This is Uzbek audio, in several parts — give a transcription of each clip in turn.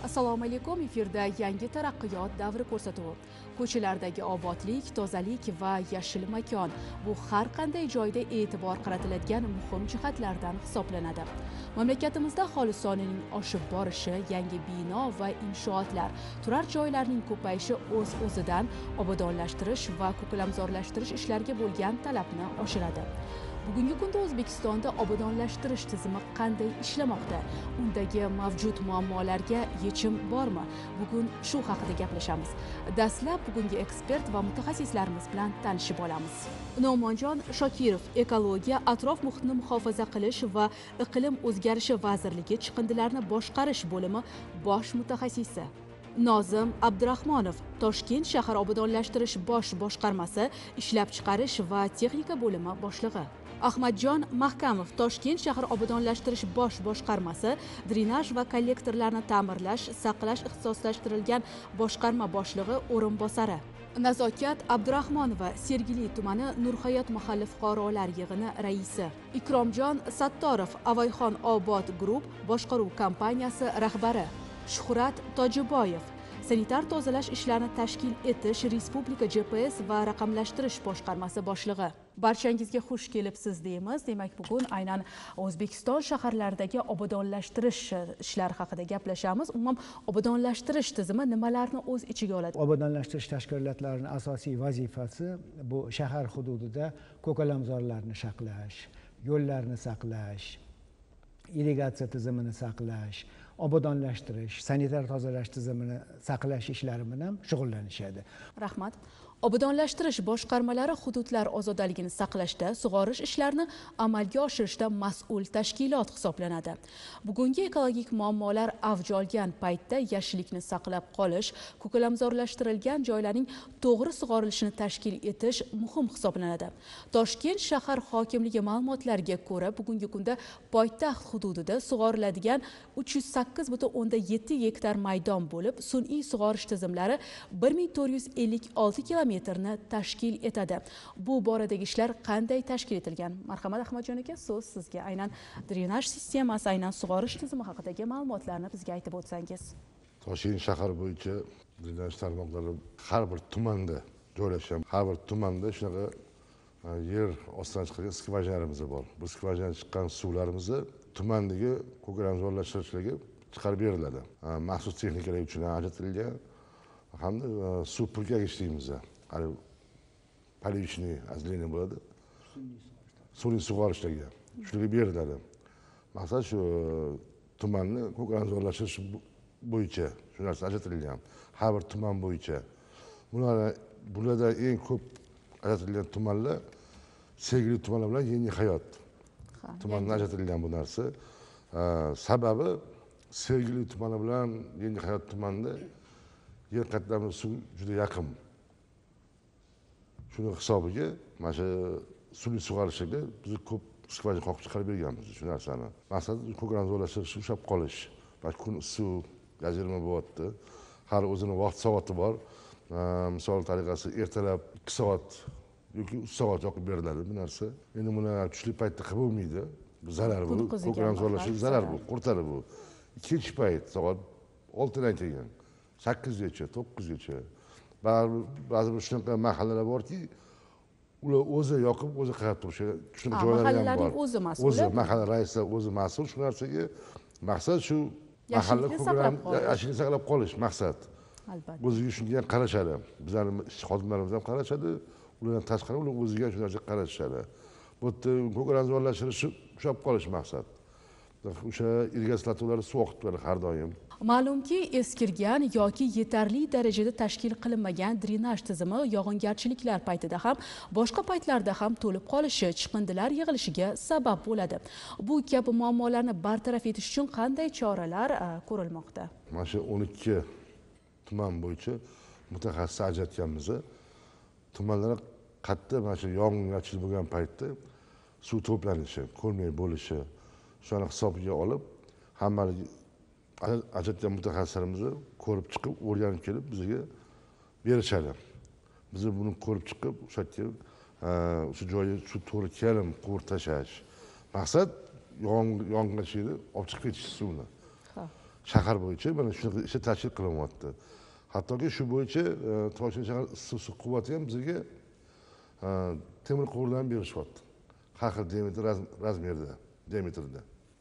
Assalomu alaykum. Efirda yangi taraqqiyot davri ko'rsatuvi. Ko'chalardagi obodlik, tozalik va yashil makon bu har qanday joyda e'tibor qaratiladigan muhim jihatlardan hisoblanadi. Mamlakatimizda aholi sonining oshib borishi, yangi bino va inshootlar, turar joylarning ko'payishi o'z-o'zidan obodonlashtirish va ko'kalamzorlashtirish ishlariga bo'lgan talabni oshiradi. Bugungi kunda O'zbekistonda obodonlashtirish tizimi qanday ishlamoqda? Undagi mavjud muammolarga yechim bormi? Bugun shu haqida gaplashamiz. Dastlab bugungi ekspert va mutaxassislarimiz bilan tanishib olamiz. No'monjon Shokirov, Ekologiya, atrof muhitni muhofaza qilish va iqlim o'zgarishi vazirligi chiqindilarni boshqarish bo'limi bosh mutaxassisi. Nozim Abdurahmonov, Toshkent shahar obodonlashtirish bosh boshqarmasi ishlab chiqarish va texnika bo'limi boshlig'i. Ahmadjon Mahkamov, Toshkent shahar obodonlashtirish bosh boshqarmasi drenaj va kollektorlarni ta'mirlash, saqlash ixtisoslashtirilgan boshqarma boshlig'i o'rinbosari. Nazokat Abdurahmonova, Sergeli tumani Nurhayot mahalli fuqarolar yig'ini raisi. Ikromjon Sattorov, Avayxon Obod Group boshqaruv kompaniyasi rahbari. Shuhrat Tojiboyev, sanitar tozalash ishlarini tashkil etish Respublika GPS va raqamlashtirish boshqarmasi boshlig'i. Barchangizga xush kelibsiz deymiz. Demak, bugun aynan O'zbekiston shaharlaridagi obodonlashtirish ishlari haqida gaplashamiz. Umuman obodonlashtirish tizimi nimalarni o'z ichiga oladi? Obodonlashtirish tashkilotlarining asosiy vazifasi bu shahar hududida ko'kalamzorlarni saqlash, yo'llarni saqlash, irrigatsiya tizimini saqlash, obodonlashtirish, sanitar tozalash tizimini saqlash ishlari bilan shug'ullanishadi. Rahmat. Obodonlashtirish boshqarmalari hududlar ozodaligini saqlashda, sug'orish ishlarini amalga oshirishda mas'ul tashkilot hisoblanadi. Bugungi ekologik muammolar avj olgan paytda yashillikni saqlab qolish, ko'kalamzorlashtirilgan joylarning to'g'ri sug'orilishini tashkil etish muhim hisoblanadi. Toshkent shahar hokimligi ma'lumotlariga ko'ra, bugungi kunda poytaxt hududida sug'oriladigan 308,7 gektar maydon bo'lib, sun'iy sug'orish tizimlari 1456 kilometrni tashkil etadi. Bu boradagi ishlar qanday tashkil etilgan? Marhamat Ahmadjon aka, so'z sizga. Aynan drenaj sistemasi, aynan sug'orish tizimi haqidagi ma'lumotlarni bizga aytib o'tsangiz. Toshkent shahar bo'yicha drenaj tarmoqlari har bir tumanda joylashgan. Har bir tumanda shunaqa yer ostidan chiqqan skvajinalarimiz bor. Bu skvajinadan chiqqan suvlarimizni tumandagi ko'kalamzorlashtirishlarga chiqarib beriladi. Maxsus texnikalar uchun ajratilgan hamda suv purkagich deymiz. Hali polichniy azleniya bo'ladi. Sun'iy sug'orishlarga shularga beriladi. Maqsad shu tumanni ko'kalamzorlashtirish bo'yicha shu narsa ajratilgan. Har bir tuman bo'yicha. Bularda eng ko'p ajratilgan tumanlar Sergeli tumani bilan Yangi hayot tumanida ajratilgan bu narsa. Sababi Sergeli tumani bilan Yangi hayot tumanida yer qatlamli suv juda yaqin. Shuni hisobiga mana shu sun'iy sug'orishga biz ko'p skvajin qoqib chiqarib berganmiz shu narsani. Maqsad ko'kalamzorlashtirish, ushlab qolish. Kun issiq, jazirama bo'lyapti. Har o'zining vaqt soati bor. Misol tariqasi ertalab 2 soat yoki 3 soat yoqib beriladi bu narsa. Endi buni tushli paytda qilib bo'lmaydi. Bu zarar bu. Ko'kalamzorlashtirish zarar bu, qurtadi bu. Ikkinchi payt soat 6 dan keyin 8 gacha, 9 gacha. Ba'zi bir shunaqa mahallalar borki, ular o'zi yoqib, o'zi qarab turishi, shunaqa joylar ham bor. O'zi mas'ul. O'zi mahalla raisi o'zi mas'ul shu narsaga. Maqsad shu mahalla yashillikni saqlab qolish maqsad. Albatta. O'ziga shunga qarashadi. Bizlarning xodimlarimiz ham qarashadi. Ulardan tashqari ular o'ziga shu narsaga qarashadi. Bu yerda ko'kalamzorlashtirish, ushlab qolish maqsad. O'sha irrigatsiyalar suv oqib turadi har doim. Ma'lumki, eskirgan yoki yetarli darajada tashkil qilinmagan drenaj tizimi yog'ingarchiliklar paytida ham, boshqa paytlarda ham to'lib qolishi, chiqindilar yig'ilishiga sabab bo'ladi. Bu kabi muammolarni bartaraf etish uchun qanday choralar ko'rilmoqda? Mana shu 12 tuman bo'yicha mutaxassis ajratganmiz. Tumanlar qayerda mana shu yog'ingarchilik bo'lgan paytda suv to'planishi, ko'lmay bo'lishi, shuni hisobga olib, hammalik ajratgan mutaxassislarimizni ko'rib chiqib, o'rganib kelib bizga berishadi. Biz buni ko'rib chiqib, o'sha yerga o'sha joyga shu to'g'ri kelib quvur tashlash. Maqsad yong'inchilikni olib chiqib ketish suvni. shahar bo'yicha mana shunaqa ishlar tashkil qilinyapti. Hattoki shu bo'yicha Toshkent shahar issiq suv quvvati ham bizga temir quvurlarni berishyapti. Har xil razmerda, diametrda.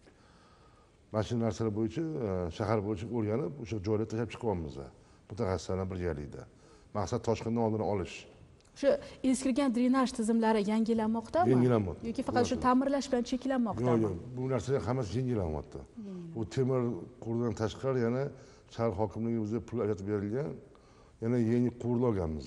Mana shu narsalar bo'yicha shahar bo'yicha o'rganib, o'sha joylarga tashlab chiqyapmiz. Mutaxassislar bilan birgalikda. Maqsad Toshkentni oldini olish. Shu eskirgan drenaj tizimlari yangilanmoqdami? Yangilanmoqda. Yoki faqat shu ta'mirlash bilan cheklanmoqdami? Yo'q, bu narsalar hammasi yengillanyapti. Bu temir quvurdan tashqari yana shahar hokimligi bizga pul ajratib berilgan, yana yangi quvurlar olganmiz.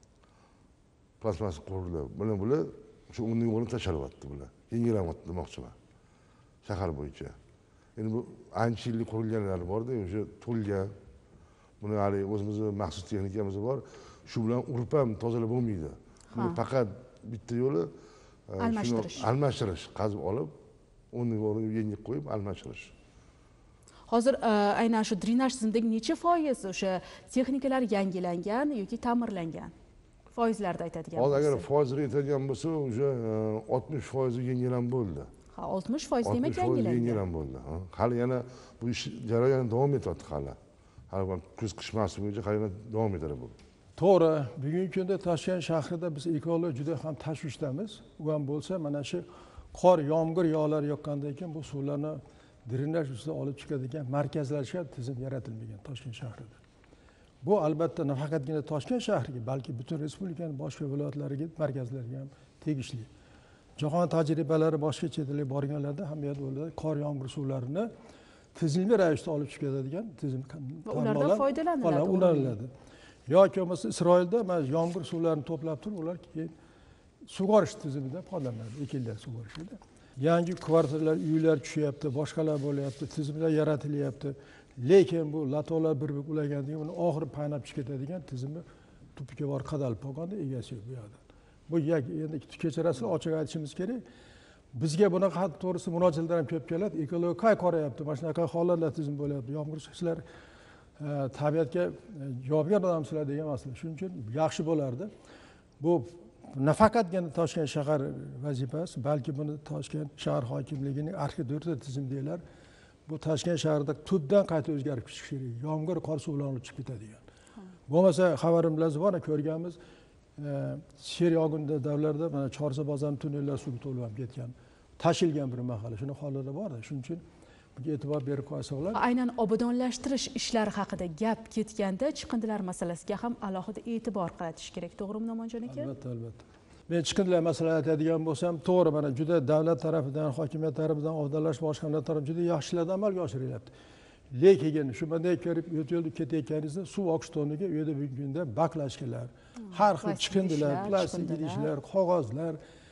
Plastmas quvurlar. Bular shu o'rniga olib tashlalyapti bular. Yengillanyapti demoqchiman. Shahar bo'yicha. Endi bu ancha yillik qurilganlar bor-da, o'sha to'lgan. Buni hali o'zimizning maxsus texnikamiz bor. Shu bilan urib ham tozalab bo'lmaydi. Buni faqat bitta yo'li almashtirish, qazib olib, o'rniga yengib qo'yib almashtirish. Hozir aynan shu drenaj tizimidagi necha foiz o'sha texnikalar yangilangan yoki ta'mirlangan? Foizlarda aytadigan bo'lsak. Hozir agar foizni aytadigan bo'lsa, o'sha 60% yangilan bo'ldi. Ha, 60% demak yangilangan bo'ldi. Hali yana bu ish jarayoni davom etyapti hali. Hali kuz-qish mavsumi bo'yicha hali davom etadi bu. To'g'ri, bugungi kunda Toshkent shahrida biz ekologiya juda ham tashvishdamiz. U ham bo'lsa, mana shu qor, yomg'ir yog'lar yoqqandan keyin bu suvlarni drenaj ustida olib chiqadigan markazlashgan tizim yaratilmagan Toshkent shahrida. Bu albatta nafaqatgina Toshkent shahriga, balki butun respublikaning boshqa viloyatlariga, markazlariga ham tegishli. Jahon tajribalari boshqa chet elga borganlarda hamiyat bo'ladi. Qor, yomg'ir suvlarini tizimli ravishda olib chiqadigan tizim ulardan foydalaniladi. Yoki bo'lmasa Isroilda mana yomg'ir suvlarini to'plab turib, ular keyin sug'orish tizimidan foydalanadi, ekinlar sug'orishida. Yangi kvartiralar, uylar tushyapti, boshqalar bo'lyapti, tizimlar yaratilyapti. Lekin bu latolar bir-bir ulagandan keyin uni oxiri paynab chiqadigan tizimni tupiga bor qadalib qolganda egasi yo'q bu yoqda. Bu endi kechirasizlar, ochiq aytishimiz kerak. Bizga bunaqa to'g'risi murojaatlar ham ko'p keladi. Ekologiya qay qoryapti, mana shunaqa holatlar tizim bo'lyapti. Yomg'ir sizlar tabiatga javobgar odamsizlar degan masala. Shuning uchun yaxshi bo'lardi. Bu nafaqatgina Toshkent shahar vazifasi, balki buni Toshkent shahar hokimligining arxitektura tizim deylar. Bu Toshkent shahrida tubdan qayta o'zgarib chiqishi kerak. Yomg'ir, qor suvlarini olib chiqib ketadigan. Bo'lmasa xabarimizlar bor, ko'rganmiz. Sher yog'inda davlarda mana Chorsu bozorning tunnellar suvga to'lib ham ketgan. Tashilgan bir mahalla. Shuni holatlar bor-da. Shuning uchun bunga e'tibor berib qo'ysa bo'ladi. Aynan obodonlashtirish ishlari haqida gap ketganda chiqindilar masalasiga ham alohida e'tibor qaratish kerak. To'g'rimi Nomonjon aka? Albatta, albatta. Men chiqindilar masalasini aytadigan bo'lsam, to'g'ri, mana juda davlat tarafidan, hokimiyat tarafidan, obodonlash boshqarmalari tarafidan juda yaxshi ishlar amalga oshirilyapti. Lekin shu bunday ko'rib yo'lda ketayotganingizda suv oqish o'rniga u yerda bugungi kunda baklashkalar, har xil chiqindilar, plastik idishlar, qog'ozlar,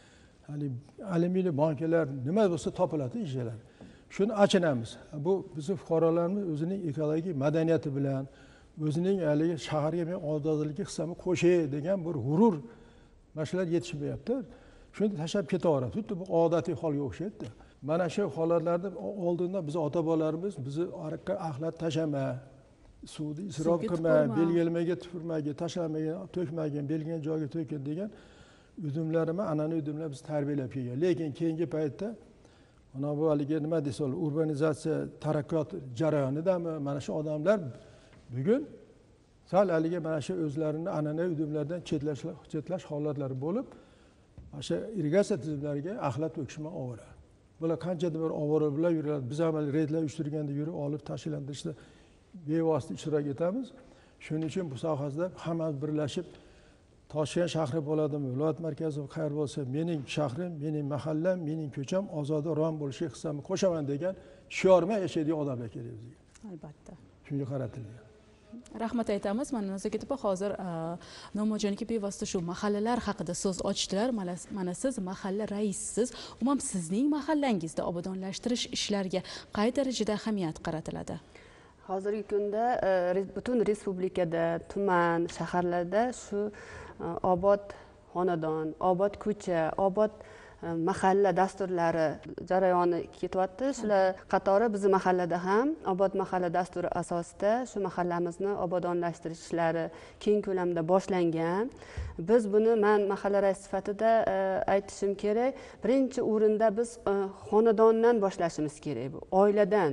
alyuminiy bankalar nima bo'lsa topiladi ishlar. Shuni achinamiz. Bu bizning fuqarolarimiz o'zining ekologik madaniyati bilan, o'zining haligi shaharga men odobsizlikka hissamni qo'shay degan bir g'urur mashalar yetishmayapti. Shuni tashlab ketaveradi. Xuddi bu odatiy holga o'xshaydi. Mana shu holatlarda oldinda biz ota-bobolarimiz bizni ariqqa axlat tashama, suvni isrof qilma, belgilanmaga tupurmaga, tashlamaga, to'kmagin, belgilangan joyga to'kin degan udumlarni, an'anaviy udumlar biz tarbiyalab kelgan. Lekin keyingi paytda mana bu haligi nima deysa, urbanizatsiya taraqqiyot jarayonidami mana shu odamlar bugun sal haligi mana shu o'zlarini an'anaviy udumlardan chetlash holatlari bo'lib, mana shu irrigatsiya tizimlariga axlat to'kishma ovora. Bular qanchadir bir ovora bilan yuradi. Biz ham reydlar uyushtirganda yurib olib tashlantirishda bevosita ishtirok etamiz. Shuning uchun bu sohasida hammamiz birlashib Toshkent shahri bo'ladimi, viloyat markazi qayer bo'lsa, mening shahrim, mening mahallam, mening ko'cham ozoda-rom bo'lishiga hissamni qo'shaman degan shior bilan yashaydigan odamlar kerak bizga. Albatta. Shunga qaratilgan. Rahmat aytamiz. Mana Nazokat opa hozir Nomonjon aka bevosita shu mahallalar haqida so'z ochdilar. Mana siz mahalla raisisiz. Umuman sizning mahallangizda obodonlashtirish ishlariga qay darajada ahamiyat qaratiladi? Hozirgi kunda butun respublikada, tuman, shaharlarda shu obod xonadon, obod ko'cha, obod mahalla dasturlari jarayoni ketyapti. Shular qatori bizning mahallada ham obod mahalla dasturi asosida shu mahallamizni obodonlashtirish ishlari keng ko'lamda boshlangan. Biz buni men mahalla raisi sifatida aytishim kerak. Birinchi o'rinda biz xonadondan boshlashimiz kerak. Bu oiladan.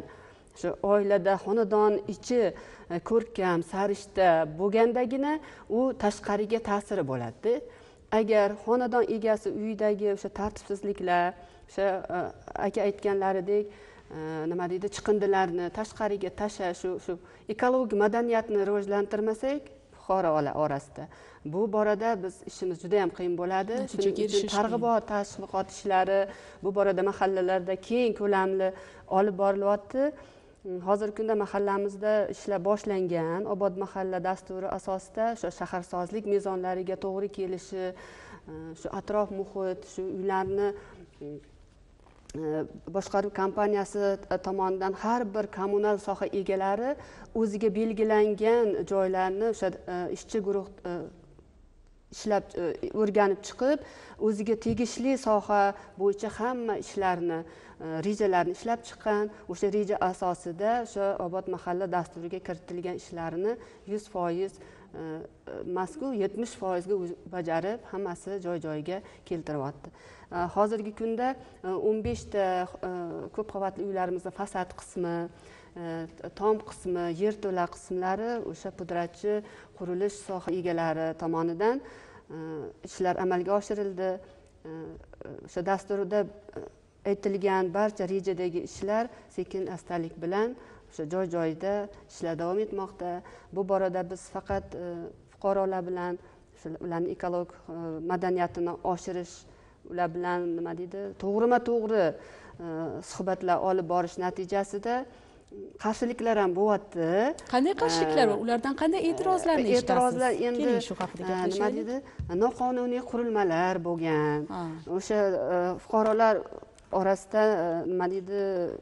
shu oilada xonadon ichi ko'rkam sarishta bo'lgandagina u tashqariga ta'siri bo'ladi. Agar xonadon egasi uyidagi o'sha tartibsizliklar, o'sha aka aytganlaridek nima deydi, chiqindilarni tashqariga tashlash, shu ekologik madaniyatni rivojlantirmasak fuqarolar orasida, bu borada biz ishimiz juda ham qiyin bo'ladi. Shuning uchun targ'ibot, tashviqot ishlari bu borada mahallalarda keng ko'lamli olib borilyapti. Hozirgi kunda mahallamizda ishlar boshlangan. Obod mahalla dasturi asosida o'sha shaharsozlik mezonlariga to'g'ri kelishi, shu atrof muhit, shu uylarni boshqaruv kompaniyasi tomonidan har bir kommunal soha egalari o'ziga belgilangan joylarni o'sha ishchi guruh ishlab o'rganib chiqib, o'ziga tegishli soha bo'yicha hamma ishlarni, rejalarni ishlab chiqqan. O'sha reja asosida o'sha Obod mahalla dasturiga kiritilgan ishlarni 100% mazkur 70% ga bajarib, hammasi joy-joyiga keltiryapti. Hozirgi kunda 15 ta ko'p qavatli uylarimizning fasad qismi, tom qismi, yerto'la qismlari o'sha pudratchi qurilish soha egalari tomonidan ishlar amalga oshirildi. O'sha dasturda aytilgan barcha rejadagi ishlar sekin astalik bilan o'sha joy-joyida ishlar davom etmoqda. Bu borada biz faqat fuqarolar bilan ularning ekologik madaniyatini oshirish, ular bilan nima deydi, to'g'rima-to'g'ri suhbatlar olib borish natijasida qarshiliklar ham bo'lyapti. Qanday qarshiliklar bor? Ulardan qanday e'tirozlarni eshitasiz? E'tirozlar endi shu haqida gaplashaylik. Nima deydi? Noqonuniy qurilmalar bo'lgan. O'sha fuqarolar orasida nima deydi,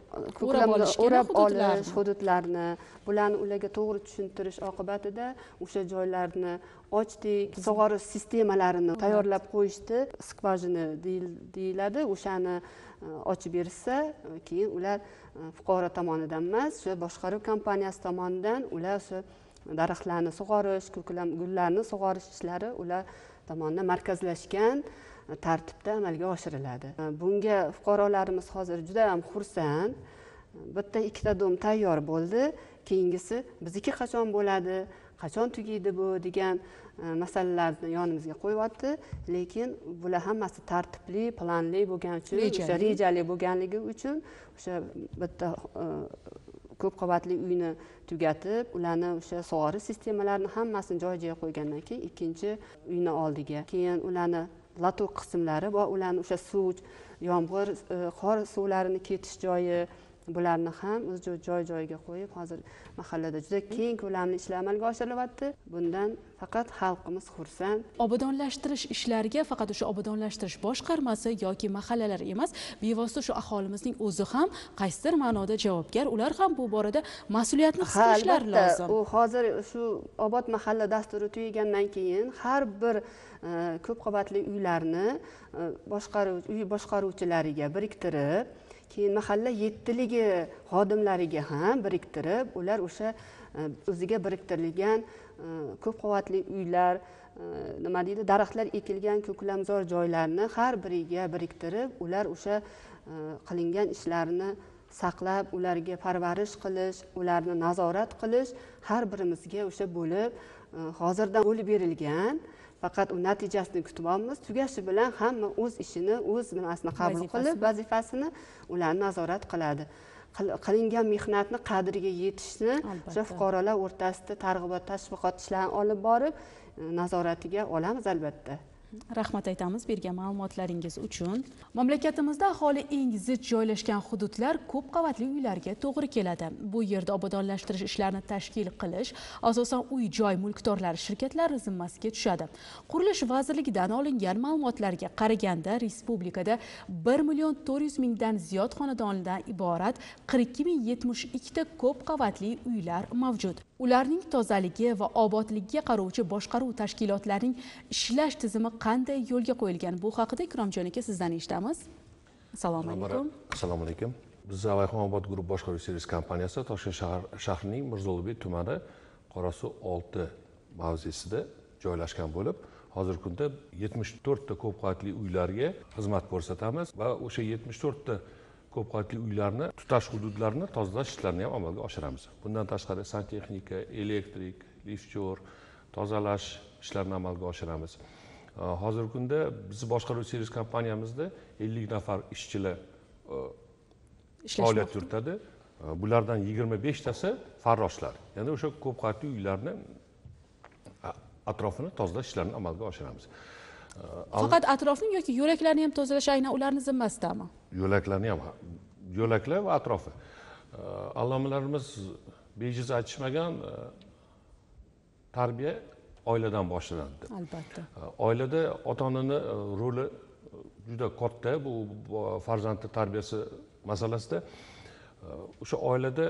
o'rab olish hududlarni, bularni ularga to'g'ri tushuntirish oqibatida o'sha joylarni ochdik, sug'orish sistemalarini tayyorlab qo'yishdi. Skvajina deyiladi, o'shani ochib bersa, keyin ular fuqaro tomonidan emas, o'sha boshqaruv kompaniyasi tomonidan ular o'sha daraxtlarni sug'orish, ko'klam gullarni sug'orish ishlari ular tomonidan markazlashgan tartibda amalga oshiriladi. Bunga fuqarolarimiz hozir juda ham xursand. Bitta ikkita dom tayyor bo'ldi. Keyingisi bizniki qachon bo'ladi, qachon tugaydi bu degan masalalarni yonimizga qo'yyapti. Lekin bular hammasi tartibli, planli bo'lgani uchun, o'sha rejali bo'lganligi uchun o'sha bitta ko'p qavatli uyni tugatib, ularni o'sha sug'orish sistemalarini hammasini joy-joyiga qo'ygandan keyin ikkinchi uyni oldiga, keyin ularni latok qismlari va ularni o'sha suv, yomg'ir, qor suvlarini ketish joyi, bularni ham o'z joy-joyiga qo'yib, hozir mahallada juda keng ko'lamli ishlar amalga oshirilyapti. Bundan faqat xalqimiz xursand. Obodonlashtirish ishlariga faqat o'sha obodonlashtirish boshqarmasi yoki mahallalar emas, bevosita shu aholimizning o'zi ham qaysidir ma'noda javobgar. Ular ham bu borada mas'uliyatni his qilishlari lozim. U hozir shu Obod mahalla dasturi tugagandan keyin har bir ko'p qavatli uylarni uy boshqaruvchilariga biriktirib, keyin mahalla yettiligi xodimlariga ham biriktirib, ular o'sha o'ziga biriktirilgan ko'p qavatli uylar, nima deydi, daraxtlar ekilgan ko'klamzor joylarni har biriga biriktirib, ular o'sha qilingan ishlarni saqlab, ularga parvarish qilish, ularni nazorat qilish har birimizga o'sha bo'lib hozirdan bo'lib berilgan. Faqat u natijasini kutyapmiz. Tugashi bilan hamma o'z ishini, o'z nimasini qabul qilib, vazifasini ularni nazorat qiladi. Qilingan mehnatni qadriga yetishni o'sha fuqarolar o'rtasida targ'ibot, tashviqot ishlarini olib borib, nazoratiga olamiz albatta. Rahmat aytamiz bergan ma'lumotlaringiz uchun. Mamlakatimizda aholi eng zich joylashgan hududlar ko'p qavatli uylarga to'g'ri keladi. Bu yerda obodonlashtirish ishlarini tashkil qilish asosan uy-joy mulkdorlari shirkatlari zimmasiga tushadi. Qurilish vazirligidan olingan ma'lumotlarga qaraganda, respublikada 1.400.000 dan ziyod xonadonlardan iborat 42.072 ta ko'p qavatli uylar mavjud. Ularning tozaligi va obodligiga qarovchi boshqaruv tashkilotlarining ishlash tizimi qanday yo'lga qo'yilgan? Bu haqida Ikromjon aka sizdan eshitamiz. Assalomu alaykum. Assalomu alaykum. Biz Avayxonobod guruh boshqaruv servis kompaniyasi Toshkent shahrining Mirzoulbek tumani Qorasuv 6 mavzesida joylashgan bo'lib, hozirgi kunda 74 ta ko'p qavatli uylarga xizmat ko'rsatamiz va o'sha 74 ta ko'p qavatli uylarni tutash hududlarini tozalash ishlarini ham amalga oshiramiz. Bundan tashqari santexnika, elektrik, liftyor, tozalash ishlarini amalga oshiramiz. Hozirgi kunda bizni boshqaruv servis kompaniyamizda 50 nafar ishchilar faoliyat yuritadi. Bulardan 25 tasi farroshlar. Ya'ni o'sha ko'p qavatli uylarni atrofini tozalash ishlarini amalga oshiramiz. Faqat atrofni yoki yo'laklarni ham tozalash aynan ularning zimmasidami? Yo'laklarni ham, yo'laklar va atrofi. Allomalarimiz bejiz aytishmagan, tarbiya oiladan boshlanadi. Albatta. Oilada ota-onani roli juda katta bu farzandni tarbiyasi masalasida. O'sha oilada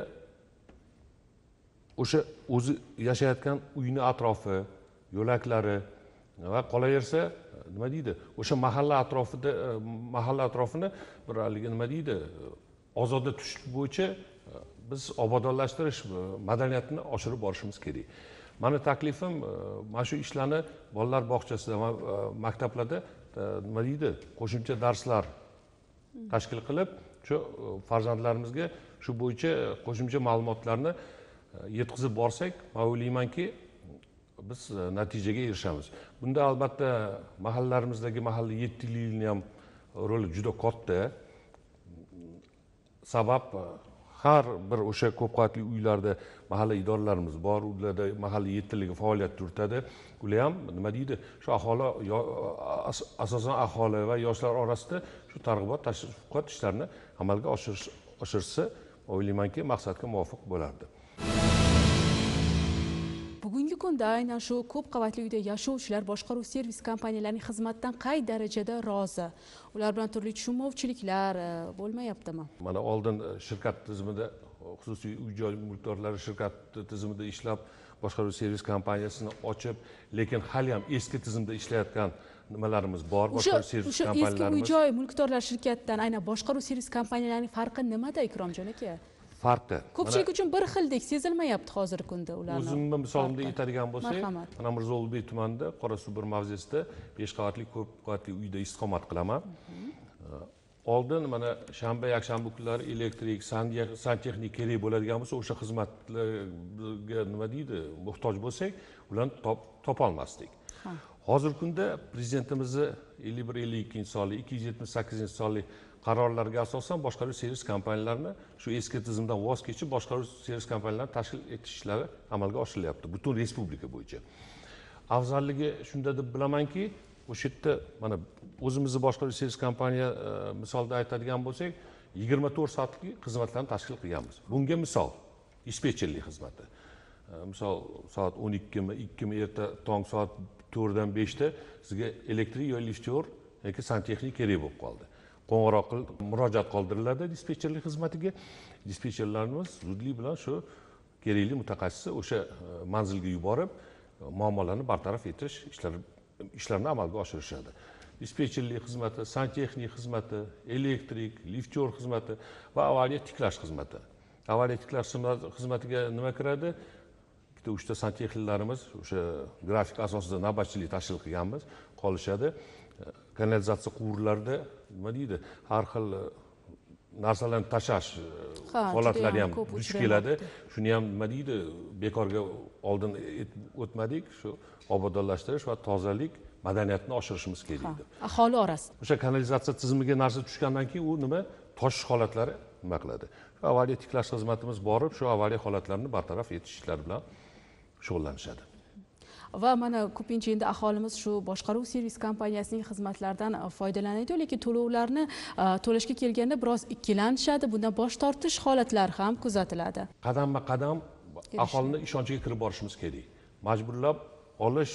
o'sha o'zi yashayotgan uyni atrofi, yo'laklari va qolaversa nima deydi, o'sha mahalla atrofini bir haligi nima deydi, ozoda tutish bo'yicha biz obodonlashtirish madaniyatini oshirib borishimiz kerak. Mani taklifim mana shu ishlarni bolalar bog'chasida va maktablarda nima deydi, qo'shimcha darslar tashkil qilib, shu farzandlarimizga shu bo'yicha qo'shimcha ma'lumotlarni yetkazib borsak, men o'ylaymanki, biz natijaga erishamiz. Bunda albatta mahallalarimizdagi mahalla yetkililarning ham roli juda katta. Sabab har bir o'sha ko'p qavatli uylarda mahalla idoralarimiz bor, ularda mahalla yetkiligi faoliyat yuritadi. Ular ham nima deydi, shu aholi asosan aholi va yoshlar orasida shu targ'ibot tashviqot ishlarini amalga oshirsa, o'ylaymanki, maqsadga muvofiq bo'lardi. Bugungi kunda aynan shu ko'p qavatli uyda yashovchilar boshqaruv servis kompaniyalarining xizmatidan qay darajada rozi? Ular bilan turli tushunmovchiliklar bo'lmayaptimi? Mana oldin shirkat tizimida, xususiy uy-joy mulkdorlari shirkat tizimida ishlab, boshqaruv servis kompaniyasini ochib, lekin hali ham eski tizimda ishlayotgan nimalarimiz bor. Boshqaruv servis kompaniyalarimiz. Eski uy-joy mulkdorlar shirkatidan aynan boshqaruv servis kompaniyalarining farqi nimada, Ikromjon aka? Farqi. Ko'pchilik uchun bir xildek sezilmayapti hozirgi kunda ularni. O'zimni misolimda aytadigan bo'lsak, mana Mirzo-Ulug'bek tumanida Qorasuv bir mavzesida 5 qavatli ko'p qavatli uyda istiqomat qilaman. Oldin mana shanba, yakshanba kunlari elektrik, santexnik kerak bo'ladigan bo'lsa, o'sha xizmatlarga nima deydi, muhtoj bo'lsak, ularni topolmasdik. Hozirgi kunda prezidentimizni 51-52-sonli, 278-sonli qarorlarga asosan boshqaruv servis kompaniyalarini shu eski tizimdan voz kechib, boshqaruv servis kompaniyalarini tashkil etish ishlari amalga oshirilyapti butun respublika bo'yicha. Afzalligi shunda deb bilamanki, o'sha yerda mana o'zimizni boshqaruv servis kompaniya misolda aytadigan bo'lsak, 24 soatlik xizmatlarni tashkil qilganmiz. Bunga misol dispetcherlik xizmati. Misol soat 12 mi, 2 mi erta tong soat 4 dan 5 da sizga elektrik yoki liftyor yoki santexnik kerak bo'lib qoldi. Qo'ng'iroq qilib murojaat qoldiriladi dispetcherlik xizmatiga. Dispetcherlarimiz zudlik bilan shu kerakli mutaxassisni o'sha manzilga yuborib, muammolarni bartaraf etish ishlarini amalga oshirishadi. Dispetcherlik xizmati, santexnik xizmati, elektrik, liftyor xizmati va avariya tiklash xizmati. Avariya tiklash xizmatiga nima kiradi? Bitta 3 ta santexniklarimiz o'sha grafik asosida navbatchilik tashkil qilganmiz, qolishadi. Kanalizatsiya quvurlarida nima deydi, har xil narsalarni tashlash holatlari ham duch keladi. Shuni ham nima deydi, bekorga oldin o'tmadik, shu obodonlashtirish va tozalik madaniyatini oshirishimiz kerak edi. Aholi orasida. O'sha kanalizatsiya tizimiga narsa tushgandan keyin u nima, toshish holatlari nima qiladi. Shu avariya tiklash xizmatimiz borib, shu avariya holatlarini bartaraf etish ishlari bilan shug'ullanishadi. Va mana ko'pincha endi aholimiz shu boshqaruv servis kompaniyasining xizmatlaridan foydalanadi, lekin to'lovlarni to'lashga kelganda biroz ikkilanishadi, bundan bosh tortish holatlari ham kuzatiladi. Qadamma-qadam aholini ishonchiga kirib borishimiz kerak. Majburlab olish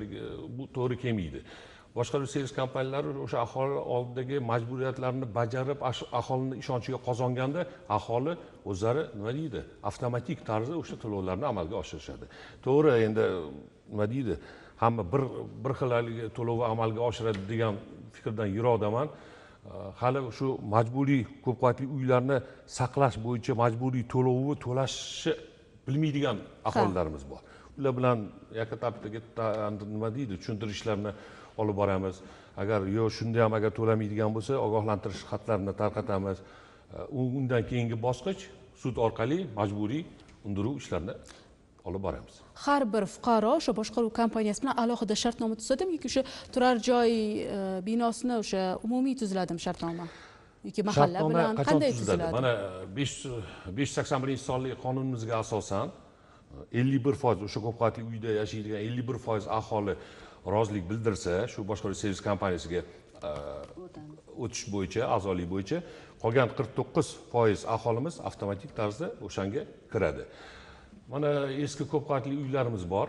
bu to'g'ri kelmaydi. Boshqaruv servis kompaniyalari o'sha aholi oldidagi majburiyatlarni bajarib, aholini ishonchiga qozonganda, aholi o'zlari nima deydi, avtomatik tarzda o'sha to'lovlarni amalga oshirishadi. To'g'ri, endi nima deydi, hamma bir xil to'lovni amalga oshiradi degan fikrdan yiroqdaman. Hali shu majburiy ko'p qavatli uylarni saqlash bo'yicha majburiy to'lovni to'lashni bilmaydigan aholilarimiz bor. Ular bilan yakka tartibda nima deydi, tushuntirishlarni olib boramiz. Agar yo'q, shunda ham agar to'lamaydigan bo'lsa, ogohlantirish xatlarini tarqatamiz. undan keyingi bosqich sud orqali majburiy undiruv ishlarini olib boramiz. Har bir fuqaro o'sha boshqaruv kompaniyasi bilan alohida shartnoma tuzadimi yoki o'sha turar joy binosini o'sha umumiy tuziladimi shartnoma? Yoki mahalla bilan qanday tuziladi? Mana 581-sonli qonunimizga asosan 51% o'sha ko'p qavatli uyda yashaydigan 51% aholi rozilik bildirsa, shu boshqaruv servis kompaniyasiga o'tish bo'yicha, a'zolik bo'yicha, qolgan 49% aholimiz avtomatik tarzda o'shanga kiradi. Mana eski ko'p qavatli uylarimiz bor,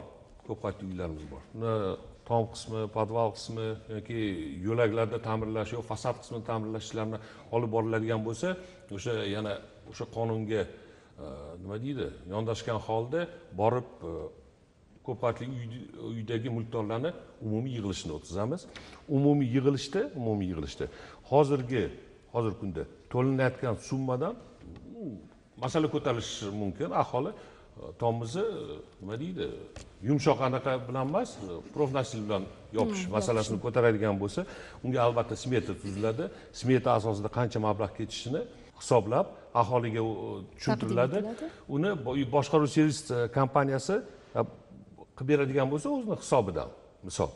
Uni tom qismi, podval qismi yoki yo'laklarda ta'mirlash yoki fasad qismini ta'mirlash ishlarini olib boriladigan bo'lsa, o'sha yana o'sha qonunga nima deydi, yondashgan holda borib ko'p qavatli uydagi mulkdorlarni umumiy yig'ilishini o'tkazamiz. Umumiy yig'ilishda hozirgi kunda to'lanayotgan summadan masala ko'tarilishi mumkin. Aholi tomimizni nima deydi, yumshoq anaqa bilan emas, profnasil bilan yopish masalasini ko'taradigan bo'lsa, unga albatta smeta tuziladi. Smeta asosida qancha mablag' ketishini hisoblab aholiga tushuntiriladi. Uni boshqaruv servis kompaniyasi qilib beradigan bo'lsa, o'zini hisobidan, misol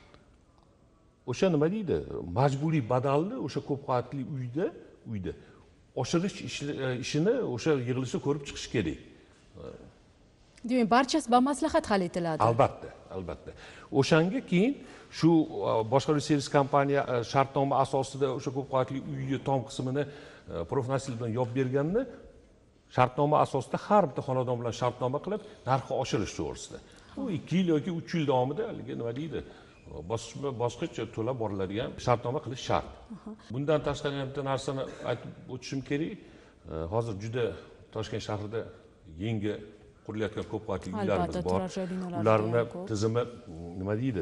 o'sha nima deydi, majburiy badalni o'sha ko'p qavatli uyda oshirish ishini o'sha yig'ilishda ko'rib chiqish kerak. Demak, barchasi bamaslahat hal etiladi. Albatta. O'shanga keyin shu boshqaruv servis kompaniya shartnoma asosida o'sha ko'p qavatli uyni tom qismini profnasil bilan yopib berganini shartnoma asosida har bitta xonadon bilan shartnoma qilib, narxi oshirish to'g'risida. U 2 yil yoki 3 yil davomida nima deydi, bosqich to'lab boriladigan shartnoma qilish shart. Bundan tashqari ham bitta narsani aytib o'tishim kerak. Hozir juda Toshkent shahrida yangi qurilayotgan ko'p qavatli uylarimiz bor. Ularning tizimi nima deydi,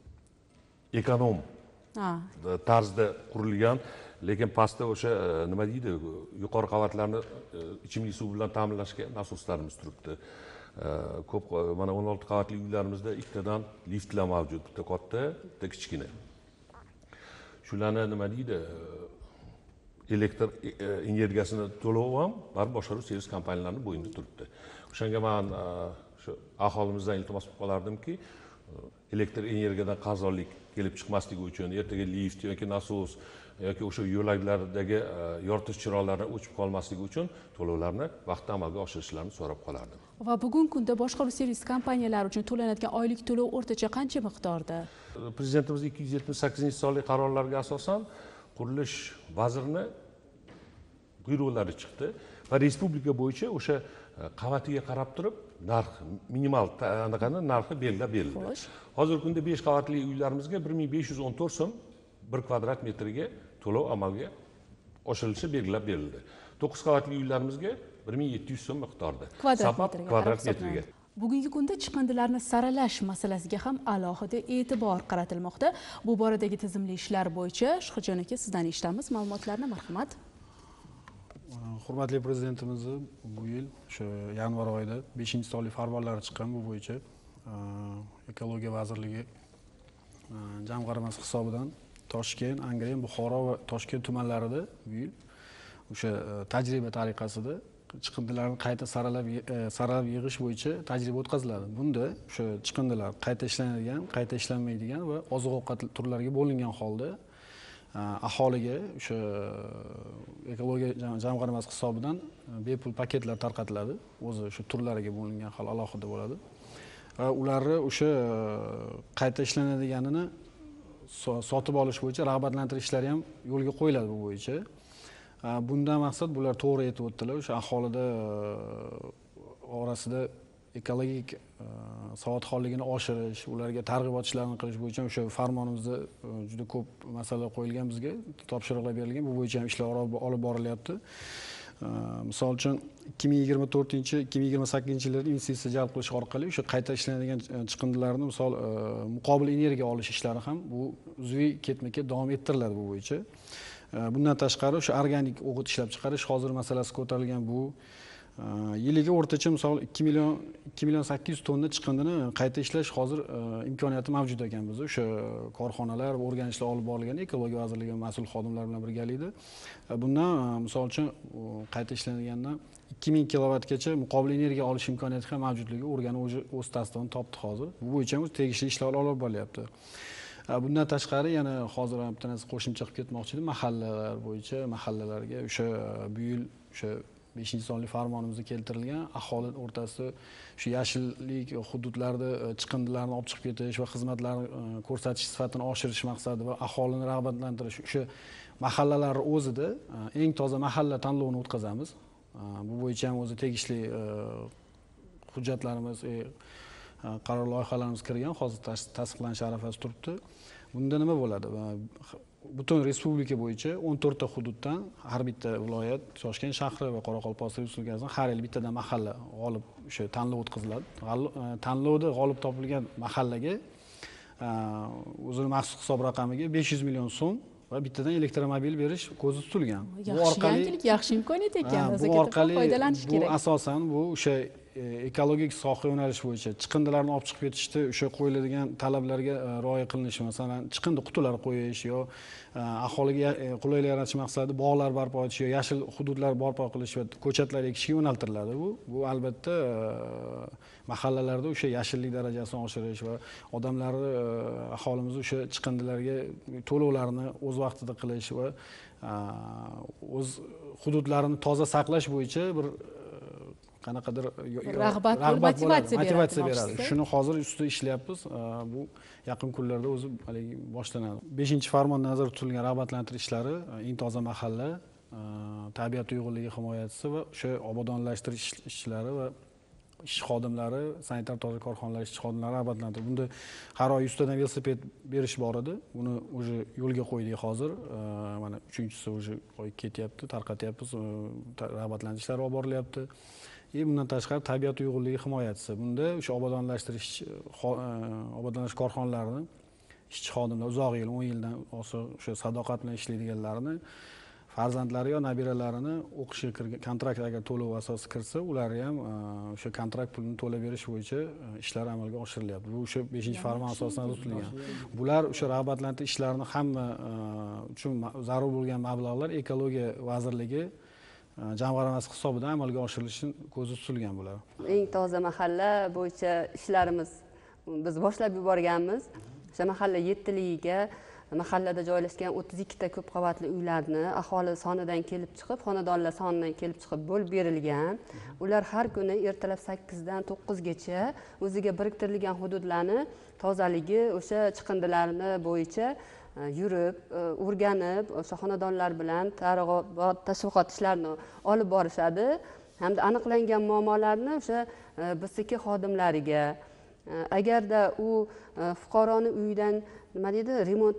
ekonom tarzda qurilgan, lekin pastda o'sha nima deydi, yuqori qavatlarni ichimlik suv bilan ta'minlashga nasoslarimiz turibdi. Ko'p mana 16 qavatli uylarimizda ikkitadan liftlar mavjud, bitta katta, bitta kichkina. Shularni nima deydi, elektr energiyasini to'lovi ham baribir boshqaruv servis kompaniyalarining bo'yinda turibdi. O'shanga men shu aholimizdan iltimos qilib qolardimki, elektr energiyadan qarzdorlik kelib chiqmasligi uchun ertaga lift yoki nasos yoki o'sha yo'laklardagi yoritish chiroqlari o'chib qolmasligi uchun to'lovlarni vaqtida amalga oshirishlarini so'rab qolardim. Va bugungi kunda boshqaruv servis kompaniyalari uchun to'lanadigan oylik to'lov o'rtacha qancha miqdorda? Prezidentimiz 278-sonli qarorlarga asosan qurilish vazirining buyruqlari chiqdi va respublika bo'yicha o'sha qavatiga qarab turib narx, minimal narxi belgilab berildi. Hozirgi kunda 5 qavatli uylarimizga 1514 so'm 1 kvadrat metriga to'lov amalga oshirilishi belgilab berildi. 9 qavatli uylarimizga 1700 so'm miqdorda. Kvadrat metriga. Bugungi kunda chiqindilarni saralash masalasiga ham alohida e'tibor qaratilmoqda. Bu boradagi tizimli ishlar bo'yicha Shuhratjon aka, sizdan eshitamiz ma'lumotlarni, marhamat. Hurmatli prezidentimiz bu yil o'sha yanvar oyida 5-sonli farmonlari chiqqan. Bu bo'yicha ekologiya vazirligi jamg'armasi hisobidan Toshkent, Angren, Buxoro va Toshkent tumanlarida bu yil o'sha tajriba tariqasida chiqindilarni qayta saralab yig'ish bo'yicha tajriba o'tkaziladi. Bunda o'sha chiqindilar qayta ishlanadigan, qayta ishlanmaydigan va oziq-ovqat turlariga bo'lingan holda aholiga o'sha ekologiya jamg'armasi hisobidan bepul paketlar tarqatiladi. O'zi o'sha turlariga bo'lingan hol alohida bo'ladi. Va ularni o'sha qayta ishlanadiganini sotib olish bo'yicha rag'batlantirish ishlari ham yo'lga qo'yiladi bu bo'yicha. Bundan maqsad bular to'g'ri aytib o'tdilar. O'sha aholida orasida ekologik savodxonligini oshirish, ularga targ'ibot ishlarini qilish bo'yicha o'sha farmonimizda juda ko'p masala qo'yilgan, bizga topshiriqlar berilgan. Bu bo'yicha ham ishlar olib borilyapti. Misol uchun 2024-2028-yillarda investitsiya jalb qilish orqali o'sha qayta ishlanadigan chiqindilarni misol muqobil energiya olish ishlari ham bu uzviy ketma-ket davom ettiriladi bu bo'yicha. Bundan tashqari o'sha organik o'g'it ishlab chiqarish hozir masalasi ko'tarilgan. Bu yiliga o'rtacha misol 2,8 million tonna chiqindini qayta ishlash hozir imkoniyati mavjud ekan bizda. O'sha korxonalar o'rganishlar olib borilgan Ekologiya vazirligi mas'ul xodimlar bilan birgalikda. Bundan misol uchun qayta ishlangandan 2000 kilovatgacha muqobil energiya olish imkoniyati ham mavjudligi o'rganib o'z tasdig'ini topdi hozir. Bu bo'yicha tegishli ishlar olib borilyapti. Bundan tashqari yana hozir ham bitta narsa qo'shimcha qilib ketmoqchi edim. Mahallalar bo'yicha mahallalarga o'sha bu yil o'sha 5-sonli farmonimizda keltirilgan aholi o'rtasida shu yashillik hududlarda chiqindilarni olib chiqib ketish va xizmatlarni ko'rsatish sifatini oshirish maqsadi va aholini rag'batlantirish o'sha mahallalar o'zida eng toza mahalla tanlovini o'tkazamiz. Bu bo'yicha ham o'zi tegishli hujjatlarimiz, qaror loyihalarimiz kirgan, hozir tasdiqlanish arafasida turibdi. Bunda nima bo'ladi? Butun respublika bo'yicha 14 ta hududdan har bitta viloyat, Toshkent shahri va Qoraqalpog'iston Respublikasidan har yil bittadan mahalla g'olib o'sha tanlov o'tkaziladi. Tanlovda g'olib topilgan mahallaga o'zining maxsus hisob raqamiga 500 million so'm va bittadan elektromobil berish ko'zda tutilgan. Bu orqali yaxshi imkoniyat ekan. Bu orqali foydalanish kerak. Bu asosan bu o'sha ekologik soha yo'nalish bo'yicha chiqindilarni olib chiqib ketishda o'sha qo'yiladigan talablarga rioya qilinishi, masalan, chiqindi qutilari qo'yish yo aholiga qulaylik yaratish maqsadida bog'lar barpo etish yo yashil hududlar barpo qilish va ko'chatlar ekishga yo'naltiriladi. Bu albatta mahallalarda o'sha yashillik darajasini oshirish va odamlarni aholimiz o'sha chiqindilarga to'lovlarni o'z vaqtida qilish va o'z hududlarini toza saqlash bo'yicha bir qanaqadir rag'bat motivatsiya beradi. Shuni hozir ustida ishlayapmiz. Bu yaqin kunlarda o'zi haligi boshlanadi. 5-farmonda nazarda tutilgan rag'batlantirish ishlari eng toza mahalla, tabiat uyg'unligi himoyachisi va o'sha obodonlashtirish ishlari va ish xodimlari, sanitar toza korxonalar ish xodimlari rag'batlantirdi. Bunda har oy 100 tadan velosiped berish bor edi. Buni o'zi yo'lga qo'ydik hozir. Mana 3-chisi o'zi qo'yib ketyapti, tarqatyapmiz. Rag'batlantirish ishlari olib borilyapti. Bundan tashqari tabiat uyg'unligi himoyachisi. Bunda o'sha obodonlashtirish korxonalarini ishchi xodimlar uzoq yil, 10 yildan oshiq o'sha sadoqat bilan ishlaydiganlarni farzandlari yo nabiralarini o'qishga kirgan kontrakt agar to'lov asosida kirsa, ular ham o'sha kontrakt pulini to'lab berish bo'yicha ishlar amalga oshirilyapti. Bu o'sha 5-farmon asosida tutilgan. Bular o'sha rag'batlantirish ishlarini hamma uchun zarur bo'lgan mablag'lar Ekologiya vazirligi jamg'armasi hisobidan amalga oshirilishi ko'zda tutilgan bular. Eng toza mahalla bo'yicha ishlarimiz biz boshlab yuborganmiz. O'sha mahalla 7ligiga mahallada joylashgan 32 ta ko'p qavatli uylarni aholi sonidan kelib chiqib, xonadonlar sonidan kelib chiqib bo'lib berilgan. Ular har kuni ertalab 8 dan 9 gacha o'ziga biriktirilgan hududlarni tozaligi, o'sha chiqindilarni bo'yicha yurib, o'rganib, o'sha xonadonlar bilan targ'ibot, tashviqot ishlarini olib borishadi hamda aniqlangan muammolarni o'sha BSK xodimlariga, agarda u fuqaroni uyidan nima deydi, remont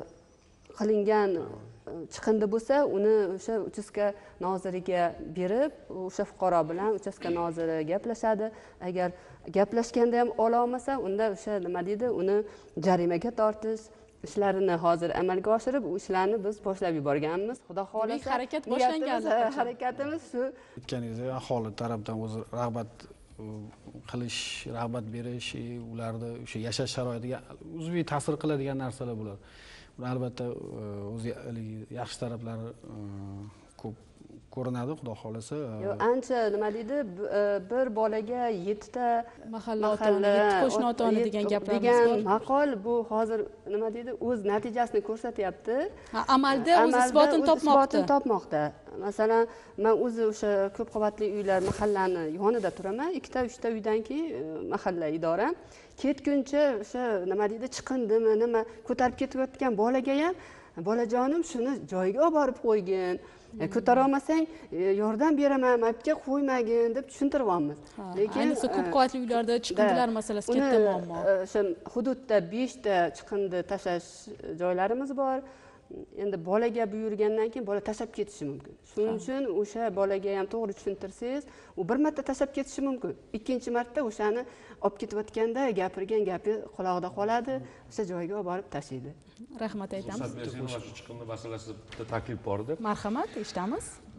qilingan chiqindi bo'lsa, uni o'sha uchastka noziriga berib, o'sha fuqaro bilan uchastka noziri gaplashadi. Agar gaplashganda ham ola olmasa, unda o'sha nima deydi, uni jarimaga tortish ishlarini hozir amalga oshirib, u ishlarni biz boshlab yuborganmiz. Xudo xolasa harakat boshlangan. Harakatimiz shu. Aytganingizdek, aholi tomonidan o'zi rag'bat qilish, rag'bat berish, ularni o'sha yashash sharoitiga uzviy ta'sir qiladigan narsalar bular. Buni albatta o'zi yaxshi taraflari ko'p ko'rinadi, xudo xolasa. Ancha nima deydi, bir bolaga 7 ta mahalla, 7 qo'shni ota-ona degan gaplarimiz bor. Maqol bu hozir nima deydi, o'z natijasini ko'rsatyapti. Amalda o'z isbotini topmoqda. Masalan, men o'zi o'sha ko'p qavatli uylar mahallani yonida turaman. 2-3 ta uydan keyin mahalla idoram. Ketguncha o'sha nima deydi, chiqindimi, nima ko'tarib ketayotgan bolaga ham bolajonim shuni joyiga olib borib qo'ygin. Ko'tara olmasang yordam beraman, mapga qo'ymagin deb tushuntiryapmiz. Lekin ayniqsa ko'p qavatli uylarda chiqindilar masalasi katta muammo. O'sha hududda 5 ta chiqindi tashlash joylarimiz bor. Endi bolaga buyurgandan keyin bola tashlab ketishi mumkin. Shuning uchun o'sha bolaga ham to'g'ri tushuntirsangiz, u bir marta tashlab ketishi mumkin. Ikkinchi marta o'shani olib ketayotganda gapirgan gapi quloqda qoladi, o'sha joyga olib borib tashlaydi. Rahmat aytamiz. Shu chiqindi masalasida bitta taklif bor edi. Marhamat, eshitamiz.